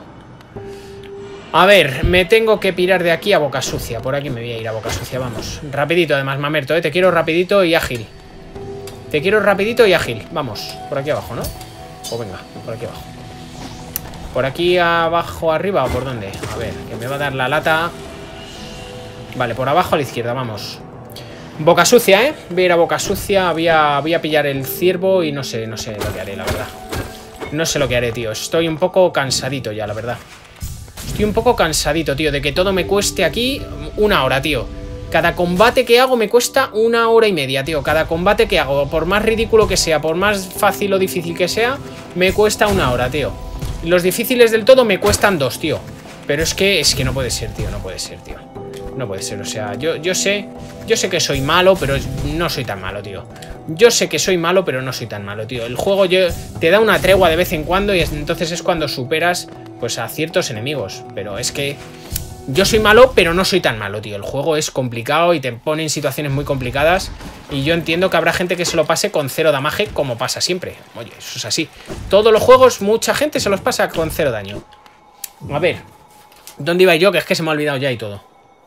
A ver, me tengo que pirar de aquí a boca sucia. Por aquí me voy a ir a boca sucia, vamos. Rapidito además, mamerto, ¿eh? Te quiero rapidito y ágil. Te quiero rapidito y ágil. Vamos, por aquí abajo, ¿no? O venga, por aquí abajo. ¿Por aquí abajo arriba o por dónde? A ver, que me va a dar la lata. Vale, por abajo a la izquierda, vamos. Boca sucia, ¿eh? Voy a ir a boca sucia, voy a, voy a pillar el ciervo y no sé, no sé lo que haré, la verdad. No sé lo que haré, tío. Estoy un poco cansadito ya, la verdad. Estoy un poco cansadito, tío, de que todo me cueste aquí una hora, tío. Cada combate que hago me cuesta una hora y media, tío. Cada combate que hago, por más ridículo que sea, por más fácil o difícil que sea, me cuesta una hora, tío. Los difíciles del todo me cuestan dos, tío. Pero es que, es que no puede ser, tío, no puede ser, tío. No puede ser, o sea, yo, yo sé Yo sé que soy malo, pero no soy tan malo, tío. Yo sé que soy malo, pero no soy tan malo, tío. El juego yo, te da una tregua de vez en cuando y es, entonces es cuando superas, pues, a ciertos enemigos. Pero es que yo soy malo, pero no soy tan malo, tío. El juego es complicado y te pone en situaciones muy complicadas. Y yo entiendo que habrá gente que se lo pase con cero damaje, como pasa siempre. Oye, eso es así. Todos los juegos, mucha gente se los pasa con cero daño. A ver, ¿dónde iba yo? Que es que se me ha olvidado ya y todo.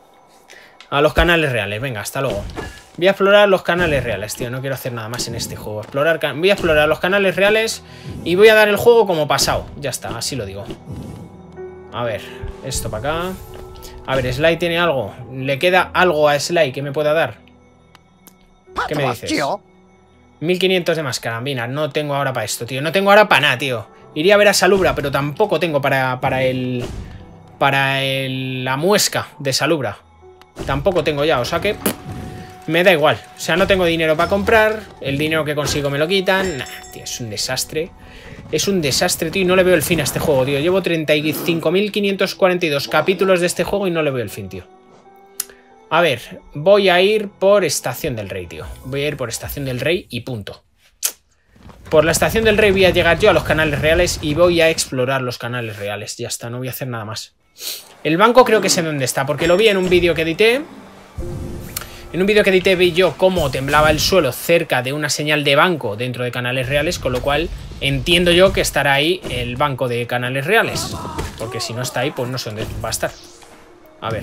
A los canales reales, venga, hasta luego. Voy a explorar los canales reales, tío. No quiero hacer nada más en este juego. Explorar, voy a explorar los canales reales y voy a dar el juego como pasado. Ya está, así lo digo. A ver, esto para acá. A ver, Sly tiene algo. ¿Le queda algo a Sly que me pueda dar? ¿Qué me dices? mil quinientos de más carambina. No tengo ahora para esto, tío. No tengo ahora para nada, tío. Iría a ver a Salubra, pero tampoco tengo para, para el... Para el, la muesca de Salubra. Tampoco tengo ya, o sea que... Me da igual. O sea, no tengo dinero para comprar. El dinero que consigo me lo quitan. Nah, tío, es un desastre. Es un desastre, tío. Y no le veo el fin a este juego, tío. Llevo treinta y cinco mil quinientos cuarenta y dos capítulos de este juego y no le veo el fin, tío. A ver, voy a ir por Estación del Rey, tío. Voy a ir por Estación del Rey y punto. Por la Estación del Rey voy a llegar yo a los canales reales y voy a explorar los canales reales. Ya está, no voy a hacer nada más. El banco creo que sé dónde está, porque lo vi en un vídeo que edité. En un vídeo que edité vi yo cómo temblaba el suelo cerca de una señal de banco dentro de canales reales, con lo cual entiendo yo que estará ahí el banco de canales reales. Porque si no está ahí, pues no sé dónde va a estar. A ver.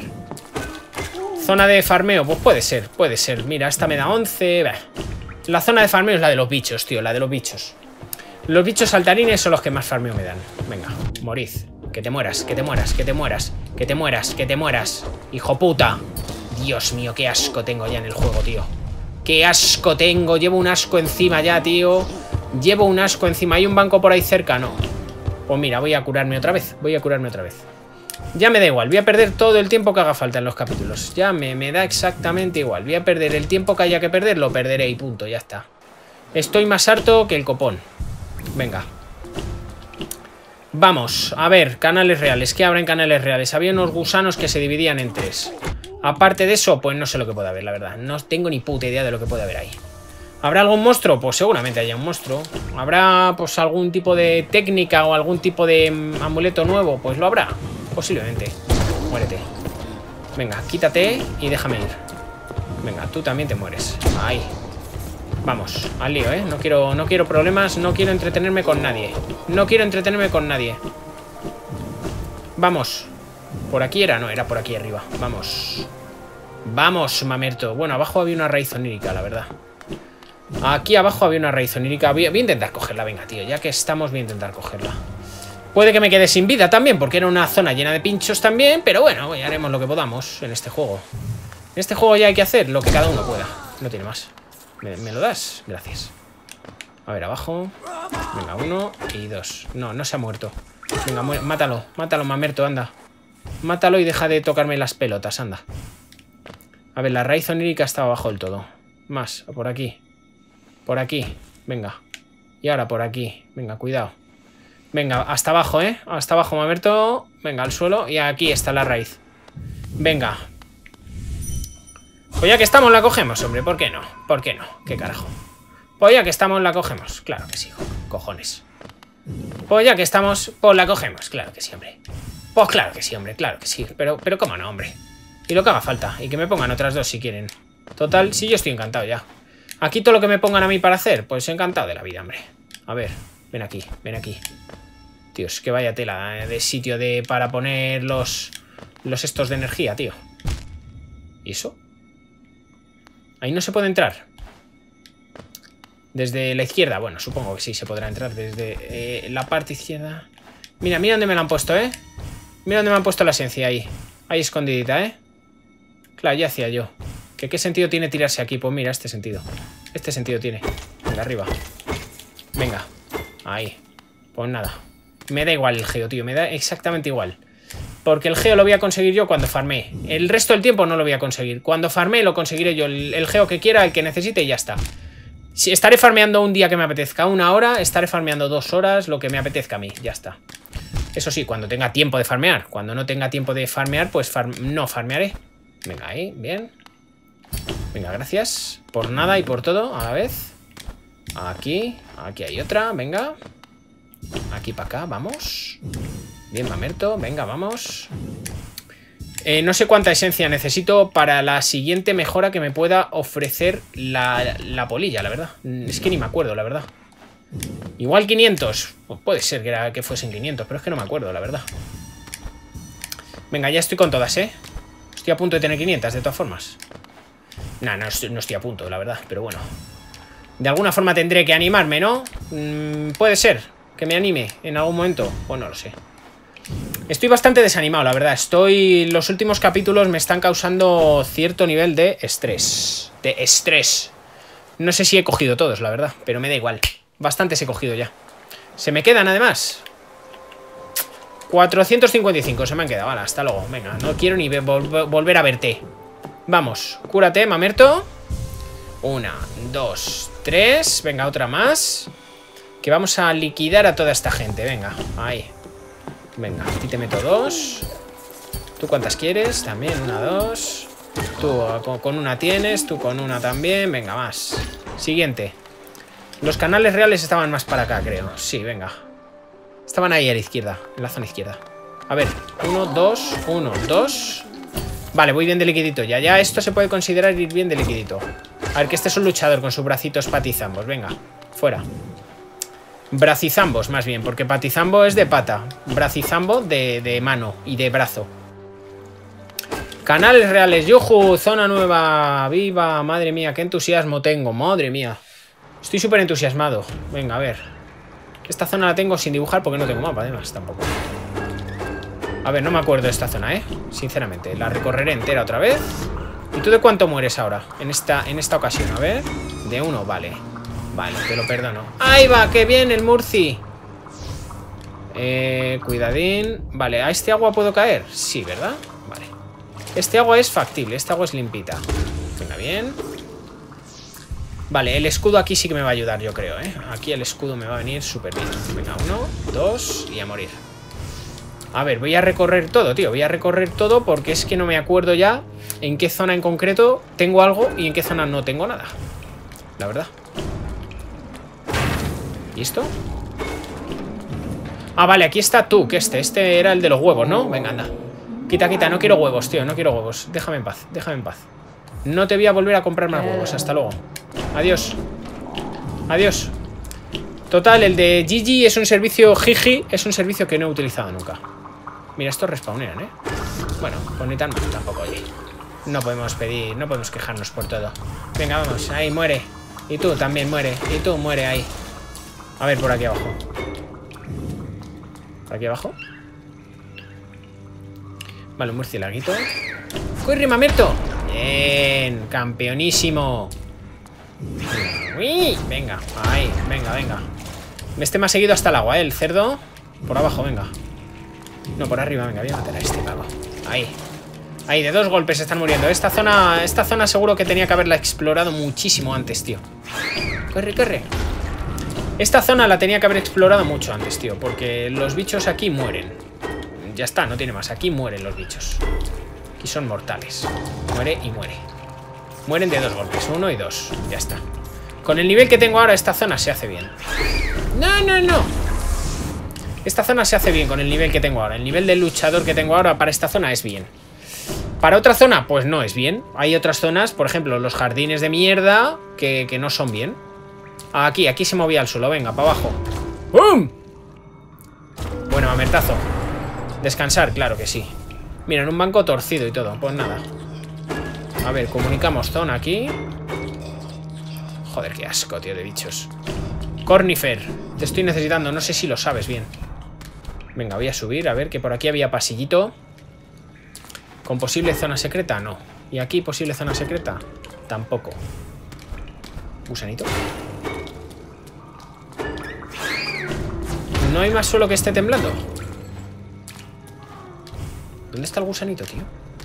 Zona de farmeo, pues puede ser, puede ser. Mira, esta me da once. Bah. La zona de farmeo es la de los bichos, tío, la de los bichos. Los bichos saltarines son los que más farmeo me dan. Venga, morid. Que te mueras, que te mueras, que te mueras, que te mueras, que te mueras. Hijo puta. Dios mío, qué asco tengo ya en el juego, tío. Qué asco tengo, llevo un asco encima ya, tío. Llevo un asco encima. ¿Hay un banco por ahí cerca? No. Pues mira, voy a curarme otra vez. Voy a curarme otra vez. Ya me da igual, voy a perder todo el tiempo que haga falta en los capítulos. Ya me, me da exactamente igual. Voy a perder el tiempo que haya que perder, lo perderé y punto, ya está. Estoy más harto que el copón. Venga. Vamos, a ver, canales reales. ¿Qué habrá en canales reales? Había unos gusanos que se dividían en tres. Aparte de eso, pues no sé lo que puede haber, la verdad. No tengo ni puta idea de lo que puede haber ahí. ¿Habrá algún monstruo? Pues seguramente haya un monstruo. ¿Habrá pues algún tipo de técnica o algún tipo de amuleto nuevo? Pues lo habrá, posiblemente. Muérete. Venga, quítate y déjame ir. Venga, tú también te mueres. Ahí. Vamos, al lío, ¿eh? No quiero, no quiero problemas, no quiero entretenerme con nadie. No quiero entretenerme con nadie. Vamos. ¿Por aquí era? No, era por aquí arriba. Vamos. Vamos, mamerto. Bueno, abajo había una raíz onírica, la verdad. Aquí abajo había una raíz onírica. Voy a, voy a intentar cogerla, venga, tío. Ya que estamos, voy a intentar cogerla. Puede que me quede sin vida también, porque era una zona llena de pinchos también. Pero bueno, ya haremos lo que podamos en este juego. En este juego ya hay que hacer lo que cada uno pueda. No tiene más. ¿Me, me lo das? Gracias. A ver, abajo. Venga, uno y dos. No, no se ha muerto. Venga, mátalo. Mátalo, mamerto, anda. Mátalo y deja de tocarme las pelotas, anda. A ver, la raíz onírica está abajo del todo. Más, por aquí. Por aquí, venga. Y ahora por aquí, venga, cuidado. Venga, hasta abajo, ¿eh? Hasta abajo, mamerto. Venga, al suelo. Y aquí está la raíz. Venga. Pues ya que estamos la cogemos, hombre. ¿Por qué no? ¿Por qué no? ¿Qué carajo? Pues ya que estamos la cogemos. Claro que sí, cojones. Pues ya que estamos, pues la cogemos. Claro que sí, hombre. Pues claro que sí, hombre, claro que sí. Pero, pero cómo no, hombre. Y lo que haga falta. Y que me pongan otras dos si quieren. Total, sí, yo estoy encantado ya. Aquí todo lo que me pongan a mí para hacer, pues encantado de la vida, hombre. A ver, ven aquí, ven aquí. Dios, que vaya tela de sitio de para poner los, los estos de energía, tío. ¿Y eso? Ahí no se puede entrar. Desde la izquierda, bueno, supongo que sí se podrá entrar desde eh, la parte izquierda. Mira, mira dónde me la han puesto, ¿eh? Mira dónde me han puesto la esencia ahí. Ahí escondidita, ¿eh? Claro, ya hacía yo. ¿Que qué sentido tiene tirarse aquí? Pues mira, este sentido. Este sentido tiene. Venga, arriba. Venga. Ahí. Pues nada. Me da igual el geo, tío. Me da exactamente igual. Porque el geo lo voy a conseguir yo cuando farmee. El resto del tiempo no lo voy a conseguir. Cuando farmee lo conseguiré yo. El, el geo que quiera, el que necesite y ya está. Si estaré farmeando un día que me apetezca, una hora, estaré farmeando dos horas, lo que me apetezca a mí, ya está. Eso sí, cuando tenga tiempo de farmear. Cuando no tenga tiempo de farmear, pues farm no farmearé. Venga, ahí, bien. Venga, gracias por nada y por todo a la vez. Aquí, aquí hay otra, venga. Aquí para acá, vamos. Bien, mamerto, venga, vamos. Eh, no sé cuánta esencia necesito para la siguiente mejora que me pueda ofrecer la, la polilla, la verdad. Es que ni me acuerdo, la verdad. Igual quinientos. Pues puede ser que, era, que fuesen quinientos, pero es que no me acuerdo, la verdad. Venga, ya estoy con todas, ¿eh? Estoy a punto de tener quinientas, de todas formas. Nah, no, no estoy a punto, la verdad, pero bueno. De alguna forma tendré que animarme, ¿no? Mm, puede ser que me anime en algún momento. Pues no lo sé. Estoy bastante desanimado, la verdad. Estoy... Los últimos capítulos me están causando cierto nivel de estrés. De estrés. No sé si he cogido todos, la verdad, pero me da igual. Bastantes he cogido ya. Se me quedan, además. cuatrocientos cincuenta y cinco se me han quedado. Vale, hasta luego. Venga, no quiero ni vol volver a verte. Vamos, cúrate, mamerto. Una, dos, tres. Venga, otra más. Que vamos a liquidar a toda esta gente. Venga, ahí. Venga, a ti te meto dos. ¿Tú cuántas quieres? También, una, dos. Tú con una tienes, tú con una también. Venga, más. Siguiente. Los canales reales estaban más para acá, creo. Sí, venga. Estaban ahí a la izquierda, en la zona izquierda. A ver, uno, dos, uno, dos. Vale, voy bien de liquidito. Ya, ya esto se puede considerar ir bien de liquidito. A ver, que este es un luchador con sus bracitos patizambos. Venga, fuera. Bracizambos, más bien, porque patizambo es de pata. Bracizambo de, de mano y de brazo. Canales reales, yuju, zona nueva, viva, madre mía, qué entusiasmo tengo, madre mía. Estoy súper entusiasmado. Venga, a ver. Esta zona la tengo sin dibujar porque no tengo mapa, además, tampoco. A ver, no me acuerdo de esta zona, ¿eh? Sinceramente, la recorreré entera otra vez. ¿Y tú de cuánto mueres ahora? En esta, en esta ocasión, a ver. De uno, vale. Vale, te lo perdono. ¡Ahí va! ¡Qué bien el Murci! Eh, cuidadín. Vale, ¿a este agua puedo caer? Sí, ¿verdad? Vale. Este agua es factible, esta agua es limpita. Venga, bien. Vale, el escudo aquí sí que me va a ayudar, yo creo, ¿eh? Aquí el escudo me va a venir súper bien. Venga, uno, dos y a morir. A ver, voy a recorrer todo, tío. Voy a recorrer todo porque es que no me acuerdo ya en qué zona en concreto tengo algo y en qué zona no tengo nada. La verdad. ¿Y esto? Ah, vale, aquí está tú, que este, este era el de los huevos, ¿no? Venga, anda. Quita, quita, no quiero huevos, tío, no quiero huevos. Déjame en paz, déjame en paz. No te voy a volver a comprar más huevos, hasta luego. Adiós. Adiós. Total, el de Gigi es un servicio, Gigi, es un servicio que no he utilizado nunca. Mira, estos respawnean, ¿eh? Bueno, pues ni tan mal tampoco, oye. No podemos pedir, no podemos quejarnos por todo. Venga, vamos, ahí, muere. Y tú también muere, y tú muere ahí. A ver, por aquí abajo. ¿Por aquí abajo? Vale, un murcielaguito. ¡Corre, mamerto! Bien, campeonísimo. Uy, venga, ahí, venga, venga. Este me ha seguido hasta el agua, ¿eh? El cerdo. Por abajo, venga. No, por arriba, venga, voy a matar a este pavo. Ahí. Ahí, de dos golpes están muriendo. Esta zona, esta zona seguro que tenía que haberla explorado muchísimo antes, tío. Corre, corre. Esta zona la tenía que haber explorado mucho antes, tío. Porque los bichos aquí mueren. Ya está, no tiene más. Aquí mueren los bichos. Aquí son mortales. Muere y muere. Mueren de dos golpes, uno y dos. Ya está. Con el nivel que tengo ahora, esta zona se hace bien. No, no, no. Esta zona se hace bien con el nivel que tengo ahora. El nivel de luchador que tengo ahora para esta zona es bien. Para otra zona, pues no es bien. Hay otras zonas, por ejemplo, los jardines de mierda, que, que no son bien. Aquí, aquí se movía al suelo. Venga, para abajo. ¡Bum! Bueno, mamertazo. Descansar, claro que sí. Mira, en un banco torcido y todo. Pues nada. A ver, comunicamos zona aquí. Joder, qué asco, tío, de bichos. Cornifer, te estoy necesitando. No sé si lo sabes bien. Venga, voy a subir. A ver, que por aquí había pasillito. ¿Con posible zona secreta? No. ¿Y aquí posible zona secreta? Tampoco. Gusanito. ¿No hay más suelo que esté temblando? ¿Dónde está el gusanito, tío?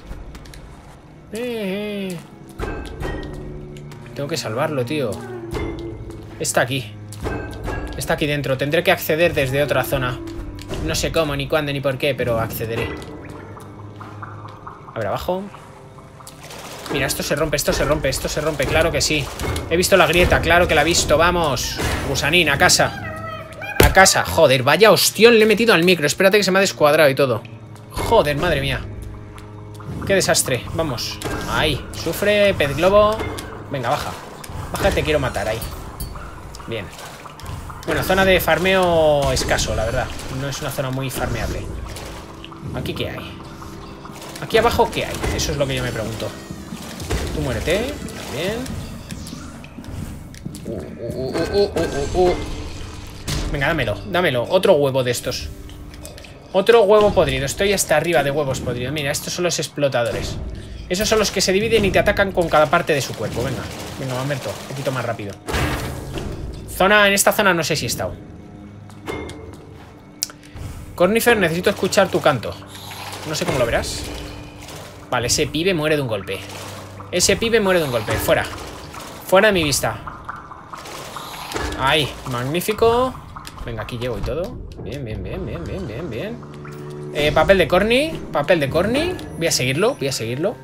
Eh, eh. Tengo que salvarlo, tío. Está aquí. Está aquí dentro. Tendré que acceder desde otra zona. No sé cómo, ni cuándo, ni por qué, pero accederé. A ver, abajo. Mira, esto se rompe, esto se rompe, esto se rompe. Claro que sí. He visto la grieta, claro que la he visto. Vamos. Gusanín, a casa. A casa. Joder, vaya hostión le he metido al micro. Espérate que se me ha descuadrado y todo. Joder, madre mía. Qué desastre. Vamos. Ahí. Sufre, pez globo. Venga, baja. Baja, te quiero matar ahí. Bien. Bueno, zona de farmeo escaso, la verdad. No es una zona muy farmeable. ¿Aquí qué hay? ¿Aquí abajo qué hay? Eso es lo que yo me pregunto. Tú muérete. Bien. Uh, uh, uh, uh, uh, uh, uh. Venga, dámelo, dámelo. Otro huevo de estos. Otro huevo podrido. Estoy hasta arriba de huevos podridos. Mira, estos son los explotadores. Esos son los que se dividen y te atacan con cada parte de su cuerpo. Venga, venga, Mamerto. Un poquito más rápido. Zona, en esta zona no sé si he estado. Cornifer, necesito escuchar tu canto. No sé cómo lo verás. Vale, ese pibe muere de un golpe. Ese pibe muere de un golpe. Fuera. Fuera de mi vista. Ahí, magnífico. Venga, aquí llego y todo. Bien, bien, bien, bien, bien, bien, bien. Eh, papel de Corny. Papel de Corny. Voy a seguirlo, voy a seguirlo.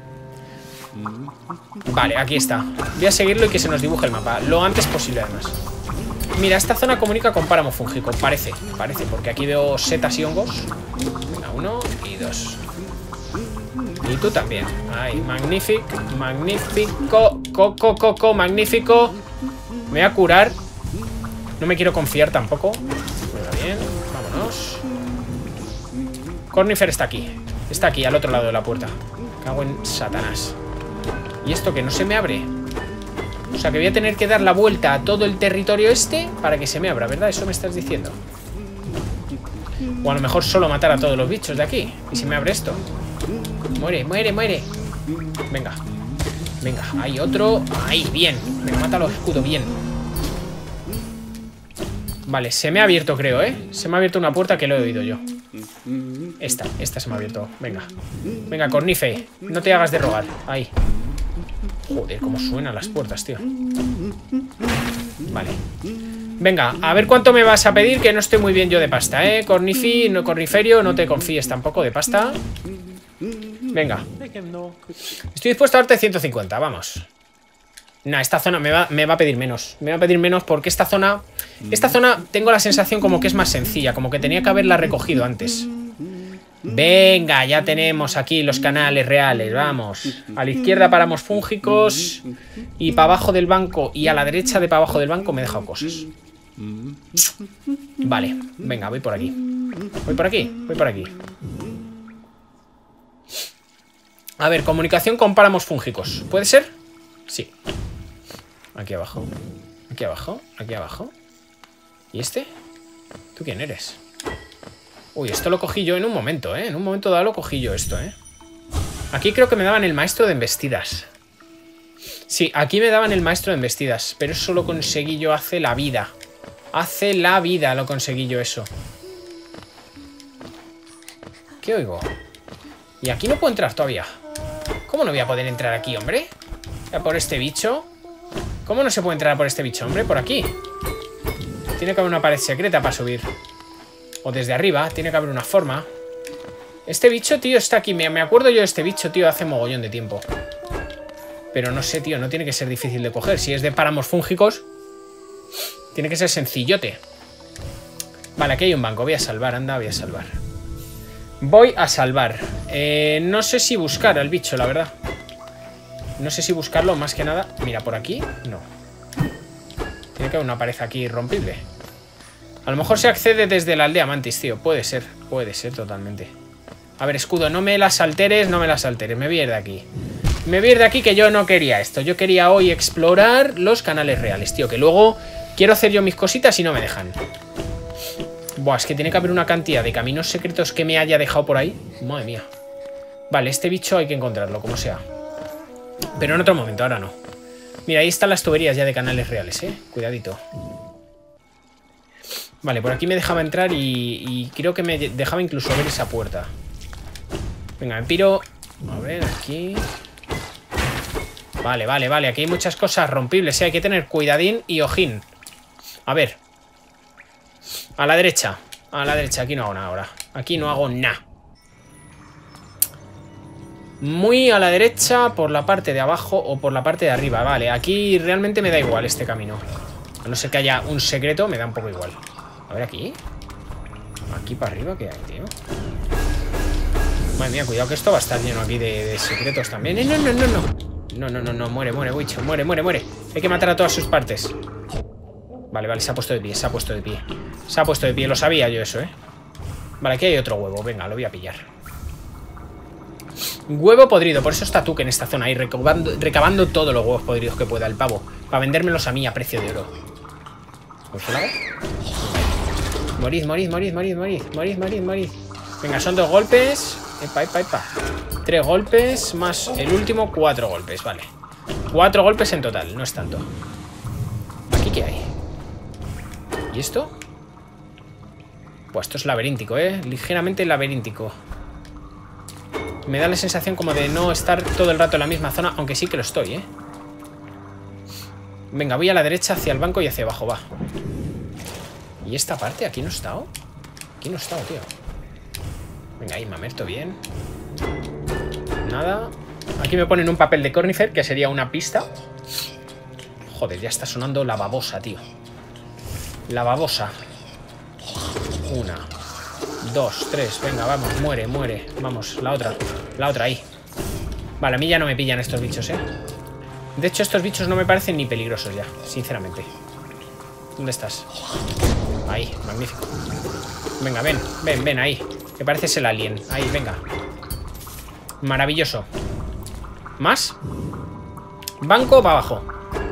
Vale, aquí está. Voy a seguirlo y que se nos dibuje el mapa lo antes posible, además. Mira, esta zona comunica con páramo fúngico. Parece, parece, porque aquí veo setas y hongos. Venga, uno y dos. Y tú también. Ahí, magnífico, magnífico. Coco, coco, magnífico. Me voy a curar. No me quiero confiar tampoco. Venga, bien, vámonos. Cornifer está aquí. Está aquí, al otro lado de la puerta. Cago en Satanás. ¿Y esto que no se me abre? O sea que voy a tener que dar la vuelta a todo el territorio este para que se me abra, ¿verdad? Eso me estás diciendo. O a lo mejor solo matar a todos los bichos de aquí. ¿Y si me abre esto? Muere, muere, muere. Venga. Venga, hay otro. Ahí, bien. Venga, mátalo, escudo, bien. Vale, se me ha abierto, creo, ¿eh? Se me ha abierto una puerta que lo he oído yo. Esta, esta se me ha abierto. Venga. Venga, Cornife. No te hagas de rogar. Ahí. Joder, cómo suenan las puertas, tío. Vale. Venga, a ver cuánto me vas a pedir, que no estoy muy bien yo de pasta, ¿eh? Cornifi, no, Corniferio, no te confíes tampoco de pasta. Venga. Estoy dispuesto a darte ciento cincuenta, vamos. Nah, esta zona me va, me va a pedir menos. Me va a pedir menos porque esta zona... Esta zona tengo la sensación como que es más sencilla, como que tenía que haberla recogido antes. Venga, ya tenemos aquí los canales reales, vamos. A la izquierda paramos fúngicos. Y para abajo del banco y a la derecha de para abajo del banco me he dejado cosas. Vale, venga, voy por aquí. Voy por aquí, voy por aquí. A ver, comunicación con páramos fúngicos. ¿Puede ser? Sí. Aquí abajo. Aquí abajo, aquí abajo. ¿Y este? ¿Tú quién eres? Uy, esto lo cogí yo en un momento, ¿eh? En un momento dado lo cogí yo esto, ¿eh? Aquí creo que me daban el maestro de embestidas. Sí, aquí me daban el maestro de embestidas. Pero eso lo conseguí yo hace la vida. Hace la vida lo conseguí yo eso. ¿Qué oigo? Y aquí no puedo entrar todavía. ¿Cómo no voy a poder entrar aquí, hombre? ¿A por este bicho? ¿Cómo no se puede entrar por este bicho, hombre? Por aquí. Tiene que haber una pared secreta para subir. O desde arriba, tiene que haber una forma. Este bicho, tío, está aquí. Me, me acuerdo yo de este bicho, tío, hace mogollón de tiempo. Pero no sé, tío, no tiene que ser difícil de coger. Si es de páramos fúngicos, tiene que ser sencillote. Vale, aquí hay un banco. Voy a salvar, anda, voy a salvar. Voy a salvar. Eh, no sé si buscar al bicho, la verdad. No sé si buscarlo, más que nada. Mira, por aquí, no. Tiene que haber una pared aquí irrompible. A lo mejor se accede desde la aldea Mantis, tío. Puede ser, puede ser totalmente. A ver, escudo, no me las alteres, no me las alteres. Me voy a ir de aquí. Me voy a ir de aquí, que yo no quería esto. Yo quería hoy explorar los canales reales, tío. Que luego quiero hacer yo mis cositas y no me dejan. Buah, es que tiene que haber una cantidad de caminos secretos que me haya dejado por ahí. Madre mía. Vale, este bicho hay que encontrarlo, como sea. Pero en otro momento, ahora no. Mira, ahí están las tuberías ya de canales reales, eh. Cuidadito. Vale, por aquí me dejaba entrar y, y creo que me dejaba incluso ver esa puerta. Venga, me piro. A ver, aquí. Vale, vale, vale. Aquí hay muchas cosas rompibles, ¿eh? Hay que tener cuidadín y ojín. A ver. A la derecha. A la derecha. Aquí no hago nada ahora. Aquí no hago nada. Muy a la derecha, por la parte de abajo o por la parte de arriba. Vale, aquí realmente me da igual este camino. A no ser que haya un secreto, me da un poco igual. A ver, aquí. Aquí para arriba, ¿qué hay, tío? Madre mía, cuidado que esto va a estar lleno aquí de, de secretos también. ¡Eh, no, no, no, no! No, no, no, no, muere, muere, bicho. Muere, muere, muere. Hay que matar a todas sus partes. Vale, vale, se ha puesto de pie, se ha puesto de pie. Se ha puesto de pie, lo sabía yo eso, ¿eh? Vale, aquí hay otro huevo, venga, lo voy a pillar. Huevo podrido, por eso está Tuque en esta zona ahí, recabando, recabando todos los huevos podridos que pueda el pavo. Para vendérmelos a mí a precio de oro. ¿Os lo hago? Morid, morid, morid, morid, morid, morid, morid, morid. Venga, son dos golpes. Epa, epa, epa. Tres golpes, más el último, cuatro golpes, vale. Cuatro golpes en total, no es tanto. ¿Aquí qué hay? ¿Y esto? Pues esto es laberíntico, ¿eh? Ligeramente laberíntico. Me da la sensación como de no estar todo el rato en la misma zona, aunque sí que lo estoy, ¿eh? Venga, voy a la derecha, hacia el banco y hacia abajo, va. ¿Y esta parte? ¿Aquí no he estado? Aquí no he estado, tío. Venga, ahí, mamerto, bien. Nada. Aquí me ponen un papel de Cornifer, que sería una pista. Joder, ya está sonando la babosa, tío. La babosa. Una. Dos, tres, venga, vamos, muere, muere. Vamos, la otra, la otra ahí. Vale, a mí ya no me pillan estos bichos, eh. De hecho, estos bichos no me parecen ni peligrosos ya, sinceramente. ¿Dónde estás? Ahí, magnífico. Venga, ven, ven, ven, ahí. Que pareces el alien, ahí, venga. Maravilloso. ¿Más? Banco para abajo.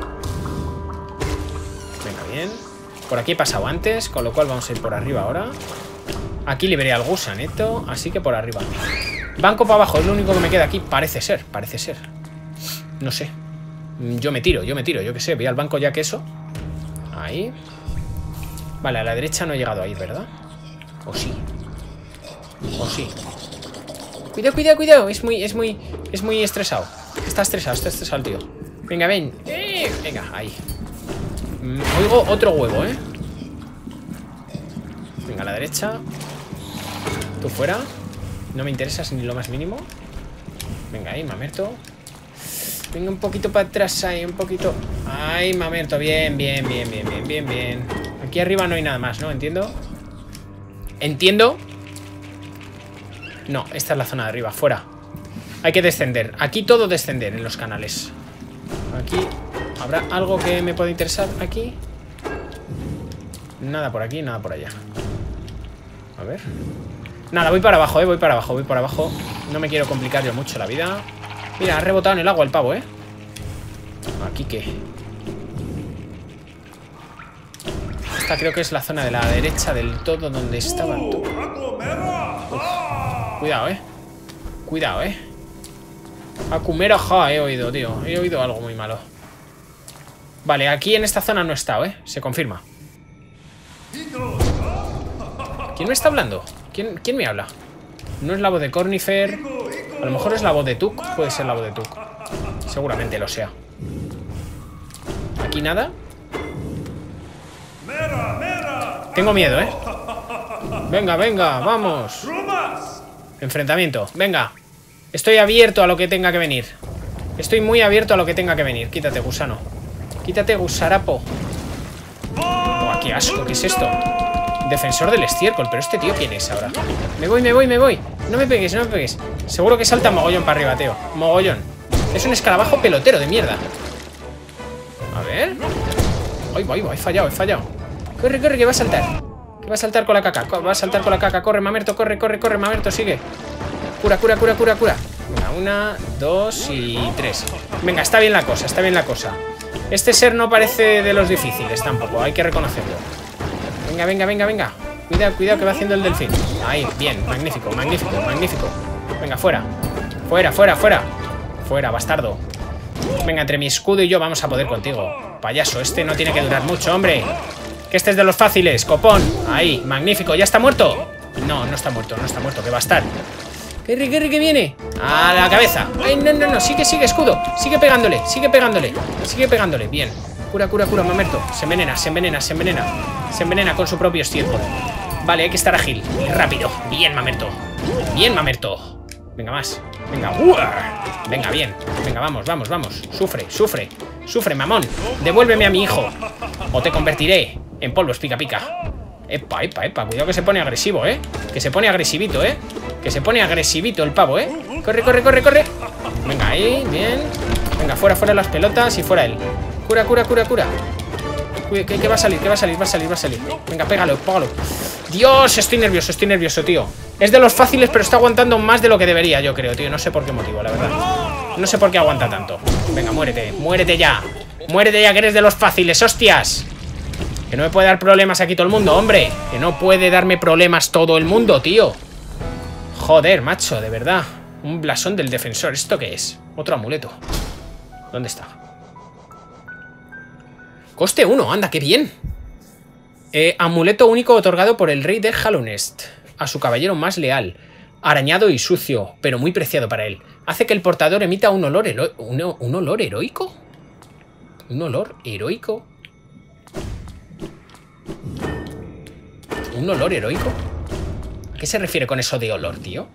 Venga, bien. Por aquí he pasado antes, con lo cual vamos a ir por arriba ahora. Aquí liberé al gusaneto, así que por arriba. Banco para abajo, es lo único que me queda aquí. Parece ser, parece ser. No sé. Yo me tiro, yo me tiro, yo qué sé. Voy al banco ya que eso. Ahí. Vale, a la derecha no he llegado a ir, ¿verdad? O sí. O sí. Cuidado, cuidado, cuidado. Es muy, es muy, es muy estresado. Está estresado, está estresado el tío. Venga, ven. Eh, venga, ahí. Oigo otro huevo, ¿eh? Venga, a la derecha. Tú fuera. No me interesas ni lo más mínimo. Venga, ahí, mamerto. Venga, un poquito para atrás ahí, un poquito. Ahí, mamerto, bien, bien, bien, bien, bien, bien, bien. Aquí arriba no hay nada más, ¿no? ¿Entiendo? ¿Entiendo? No, esta es la zona de arriba, fuera. Hay que descender, aquí todo descender en los canales. Aquí, ¿habrá algo que me pueda interesar aquí? Nada por aquí, nada por allá. A ver. Nada, voy para abajo, eh, voy para abajo, voy para abajo. No me quiero complicar yo mucho la vida. Mira, ha rebotado en el agua el pavo, eh. ¿Aquí qué? Esta creo que es la zona de la derecha del todo donde estaba el todo. Cuidado, eh. Cuidado, eh. Akumera ja, he oído, tío. He oído algo muy malo. Vale, aquí en esta zona no he estado, eh. Se confirma. ¿Quién me está hablando? ¿Quién, ¿Quién me habla? No es la voz de Cornifer. A lo mejor es la voz de Tuk. Puede ser la voz de Tuk. Seguramente lo sea. ¿Aquí nada? Tengo miedo, ¿eh? Venga, venga, vamos. Enfrentamiento, venga. Estoy abierto a lo que tenga que venir. Estoy muy abierto a lo que tenga que venir. Quítate, gusano. Quítate, gusarapo. Buah, qué asco, ¿qué es esto? Defensor del estiércol, pero este tío ¿quién es ahora? Me voy, me voy, me voy. No me pegues, no me pegues. Seguro que salta mogollón para arriba, tío. Mogollón. Es un escarabajo pelotero de mierda. A ver. Ay, voy, voy, he fallado, he fallado. Corre, corre, que va a saltar. Que va a saltar con la caca. Va a saltar con la caca. Corre, mamerto, corre, corre, corre, mamerto, sigue. Cura, cura, cura, cura, cura. Venga, una, dos y tres. Venga, está bien la cosa, está bien la cosa. Este ser no parece de los difíciles tampoco, hay que reconocerlo. Venga, venga, venga, venga. Cuidado, cuidado que va haciendo el delfín. Ahí, bien, magnífico, magnífico, magnífico. Venga, fuera. Fuera, fuera, fuera. Fuera, bastardo. Venga, entre mi escudo y yo vamos a poder contigo. Payaso, este no tiene que durar mucho, hombre. Que este es de los fáciles, copón. Ahí, magnífico, ¿ya está muerto? No, no está muerto, no está muerto, que va a estar. ¡Qué que que viene! ¡A la cabeza! ¡Ay, no, no, no! Sigue, sigue, escudo. Sigue pegándole, sigue pegándole. Sigue pegándole, bien. Cura, cura, cura, mamerto. Se envenena, se envenena, se envenena. Se envenena con su propio estiércol. Vale, hay que estar ágil y rápido. Bien, mamerto. Bien, mamerto. Venga, más. Venga, ¡uah! Venga, bien. Venga, vamos, vamos, vamos. Sufre, sufre. Sufre, mamón. Devuélveme a mi hijo. O te convertiré en polvos pica pica. Epa, epa, epa. Cuidado que se pone agresivo, ¿eh? Que se pone agresivito, ¿eh? Que se pone agresivito el pavo, ¿eh? Corre, corre, corre, corre. Venga, ahí, bien. Venga, fuera, fuera las pelotas y fuera él. Cura, cura, cura, cura. ¿Qué, qué va a salir? ¿Qué va a salir? Va a salir, va a salir. Venga, pégalo, pégalo. Dios, estoy nervioso, estoy nervioso, tío. Es de los fáciles, pero está aguantando más de lo que debería, yo creo, tío. No sé por qué motivo, la verdad. No sé por qué aguanta tanto. Venga, muérete, muérete ya. Muérete ya, que eres de los fáciles, hostias. Que no me puede dar problemas aquí todo el mundo, hombre. Que no puede darme problemas todo el mundo, tío. Joder, macho, de verdad. Un blasón del defensor. ¿Esto qué es? Otro amuleto. ¿Dónde está? Coste uno, anda, qué bien. eh, Amuleto único otorgado por el rey de Halonest a su caballero más leal. Arañado y sucio, pero muy preciado para él. Hace que el portador emita un olor hero... ¿Un, un olor heroico? ¿Un olor heroico? ¿Un olor heroico? ¿A qué se refiere con eso de olor, tío?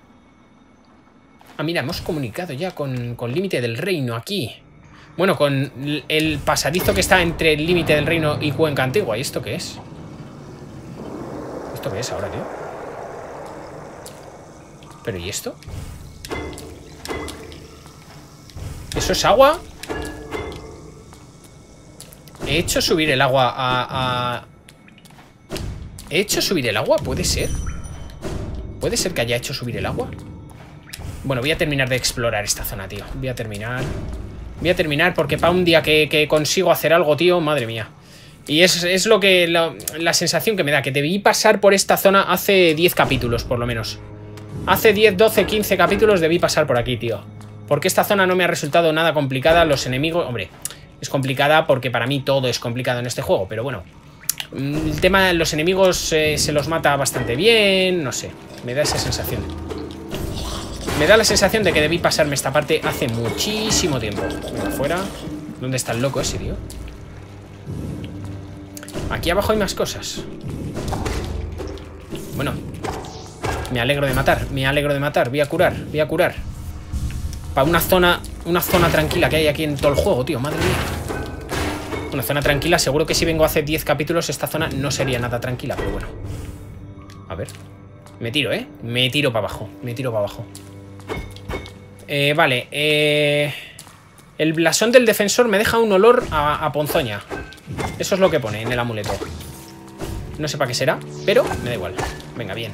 Ah, mira, hemos comunicado ya con, con Límite del Reino aquí. Bueno, con el pasadizo que está entre el Límite del Reino y Cuenca Antigua. ¿Y esto qué es? ¿Esto qué es ahora, tío? ¿Pero y esto? ¿Eso es agua? He hecho subir el agua a... a... ¿He hecho subir el agua? ¿Puede ser? ¿Puede ser que haya hecho subir el agua? Bueno, voy a terminar de explorar esta zona, tío. Voy a terminar... Voy a terminar porque para un día que, que consigo hacer algo, tío, madre mía. Y es, es lo que... La, la sensación que me da, que debí pasar por esta zona hace diez capítulos, por lo menos. Hace diez, doce, quince capítulos debí pasar por aquí, tío. Porque esta zona no me ha resultado nada complicada. Los enemigos... Hombre, es complicada porque para mí todo es complicado en este juego, pero bueno... El tema de los enemigos eh, se los mata bastante bien. No sé, me da esa sensación. Me da la sensación de que debí pasarme esta parte hace muchísimo tiempo. Venga, fuera. ¿Dónde está el loco ese, tío? Aquí abajo hay más cosas. Bueno, me alegro de matar. Me alegro de matar, voy a curar. Voy a curar. Para una zona, una zona tranquila que hay aquí en todo el juego, tío, madre mía. Una zona tranquila, seguro que si vengo hace diez capítulos esta zona no sería nada tranquila, pero bueno. A ver. Me tiro, ¿eh? Me tiro para abajo, me tiro para abajo. Eh, vale, eh... El blasón del defensor me deja un olor a, a ponzoña. Eso es lo que pone en el amuleto. No sé para qué será, pero me da igual. Venga, bien.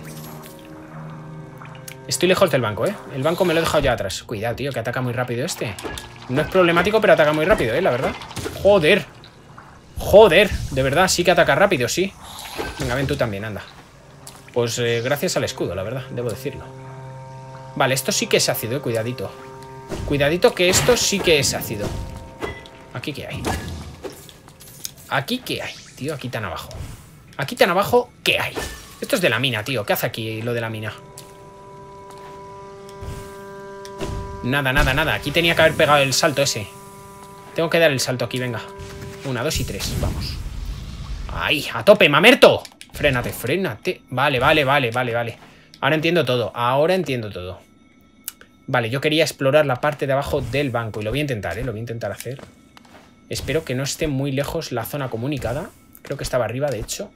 Estoy lejos del banco, ¿eh? El banco me lo he dejado ya atrás. Cuidado, tío, que ataca muy rápido este. No es problemático, pero ataca muy rápido, ¿eh? La verdad. Joder. Joder, de verdad, sí que ataca rápido, sí. Venga, ven tú también, anda. Pues eh, gracias al escudo, la verdad, debo decirlo. Vale, esto sí que es ácido, eh, cuidadito. Cuidadito que esto sí que es ácido. ¿Aquí qué hay? ¿Aquí qué hay, tío? Aquí tan abajo. Aquí tan abajo, ¿qué hay? Esto es de la mina, tío. ¿Qué hace aquí lo de la mina? Nada, nada, nada. Aquí tenía que haber pegado el salto ese. Tengo que dar el salto aquí, venga. Una, dos y tres, vamos. Ahí, a tope, mamerto. Frénate, frénate. Vale, vale, vale, vale, vale. Ahora entiendo todo, ahora entiendo todo. Vale, yo quería explorar la parte de abajo del banco. Y lo voy a intentar, ¿eh? Lo voy a intentar hacer. Espero que no esté muy lejos la zona comunicada. Creo que estaba arriba, de hecho.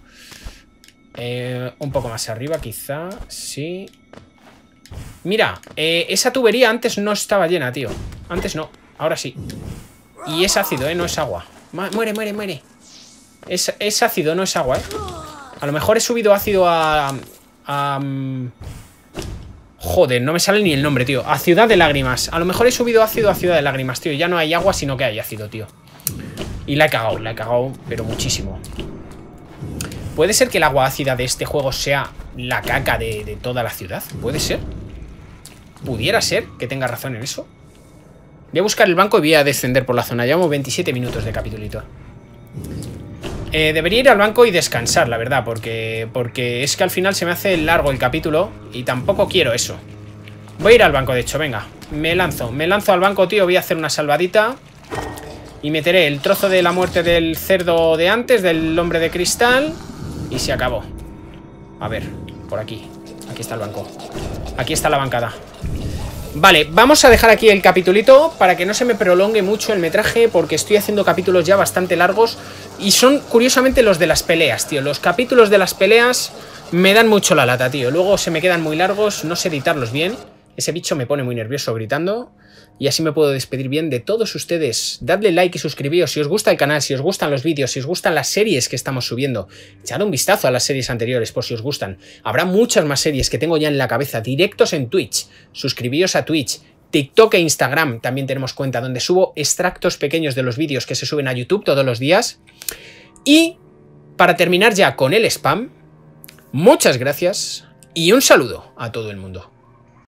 Eh, un poco más arriba, quizá. Sí. Mira, eh, esa tubería antes no estaba llena, tío. Antes no, ahora sí. Y es ácido, ¿eh? No es agua. Muere, muere, muere. Es, es ácido, no es agua, ¿eh? A lo mejor he subido ácido a... a Joder, no me sale ni el nombre, tío. A Ciudad de Lágrimas. A lo mejor he subido ácido a Ciudad de Lágrimas, tío. Ya no hay agua, sino que hay ácido, tío. Y la he cagado, la he cagado, pero muchísimo. ¿Puede ser que el agua ácida de este juego sea la caca de, de toda la ciudad? ¿Puede ser? ¿Pudiera ser que tenga razón en eso? Voy a buscar el banco y voy a descender por la zona. Llevamos veintisiete minutos de capitulito. Eh, debería ir al banco y descansar, la verdad, porque, porque es que al final se me hace largo el capítulo y tampoco quiero eso. Voy a ir al banco, de hecho, venga. Me lanzo, me lanzo al banco, tío. Voy a hacer una salvadita y meteré el trozo de la muerte del cerdo de antes, del hombre de cristal, y se acabó. A ver, por aquí. Aquí está el banco. Aquí está la bancada. Vale, vamos a dejar aquí el capitulito para que no se me prolongue mucho el metraje, porque estoy haciendo capítulos ya bastante largos y son curiosamente los de las peleas, tío. Los capítulos de las peleas me dan mucho la lata, tío. Luego se me quedan muy largos, no sé editarlos bien. Ese bicho me pone muy nervioso gritando. Y así me puedo despedir bien de todos ustedes. Dadle like y suscribíos si os gusta el canal, si os gustan los vídeos, si os gustan las series que estamos subiendo. Echad un vistazo a las series anteriores por si os gustan. Habrá muchas más series que tengo ya en la cabeza, directos en Twitch. Suscribíos a Twitch, TikTok e Instagram. También tenemos cuenta donde subo extractos pequeños de los vídeos que se suben a YouTube todos los días. Y para terminar ya con el spam, muchas gracias y un saludo a todo el mundo.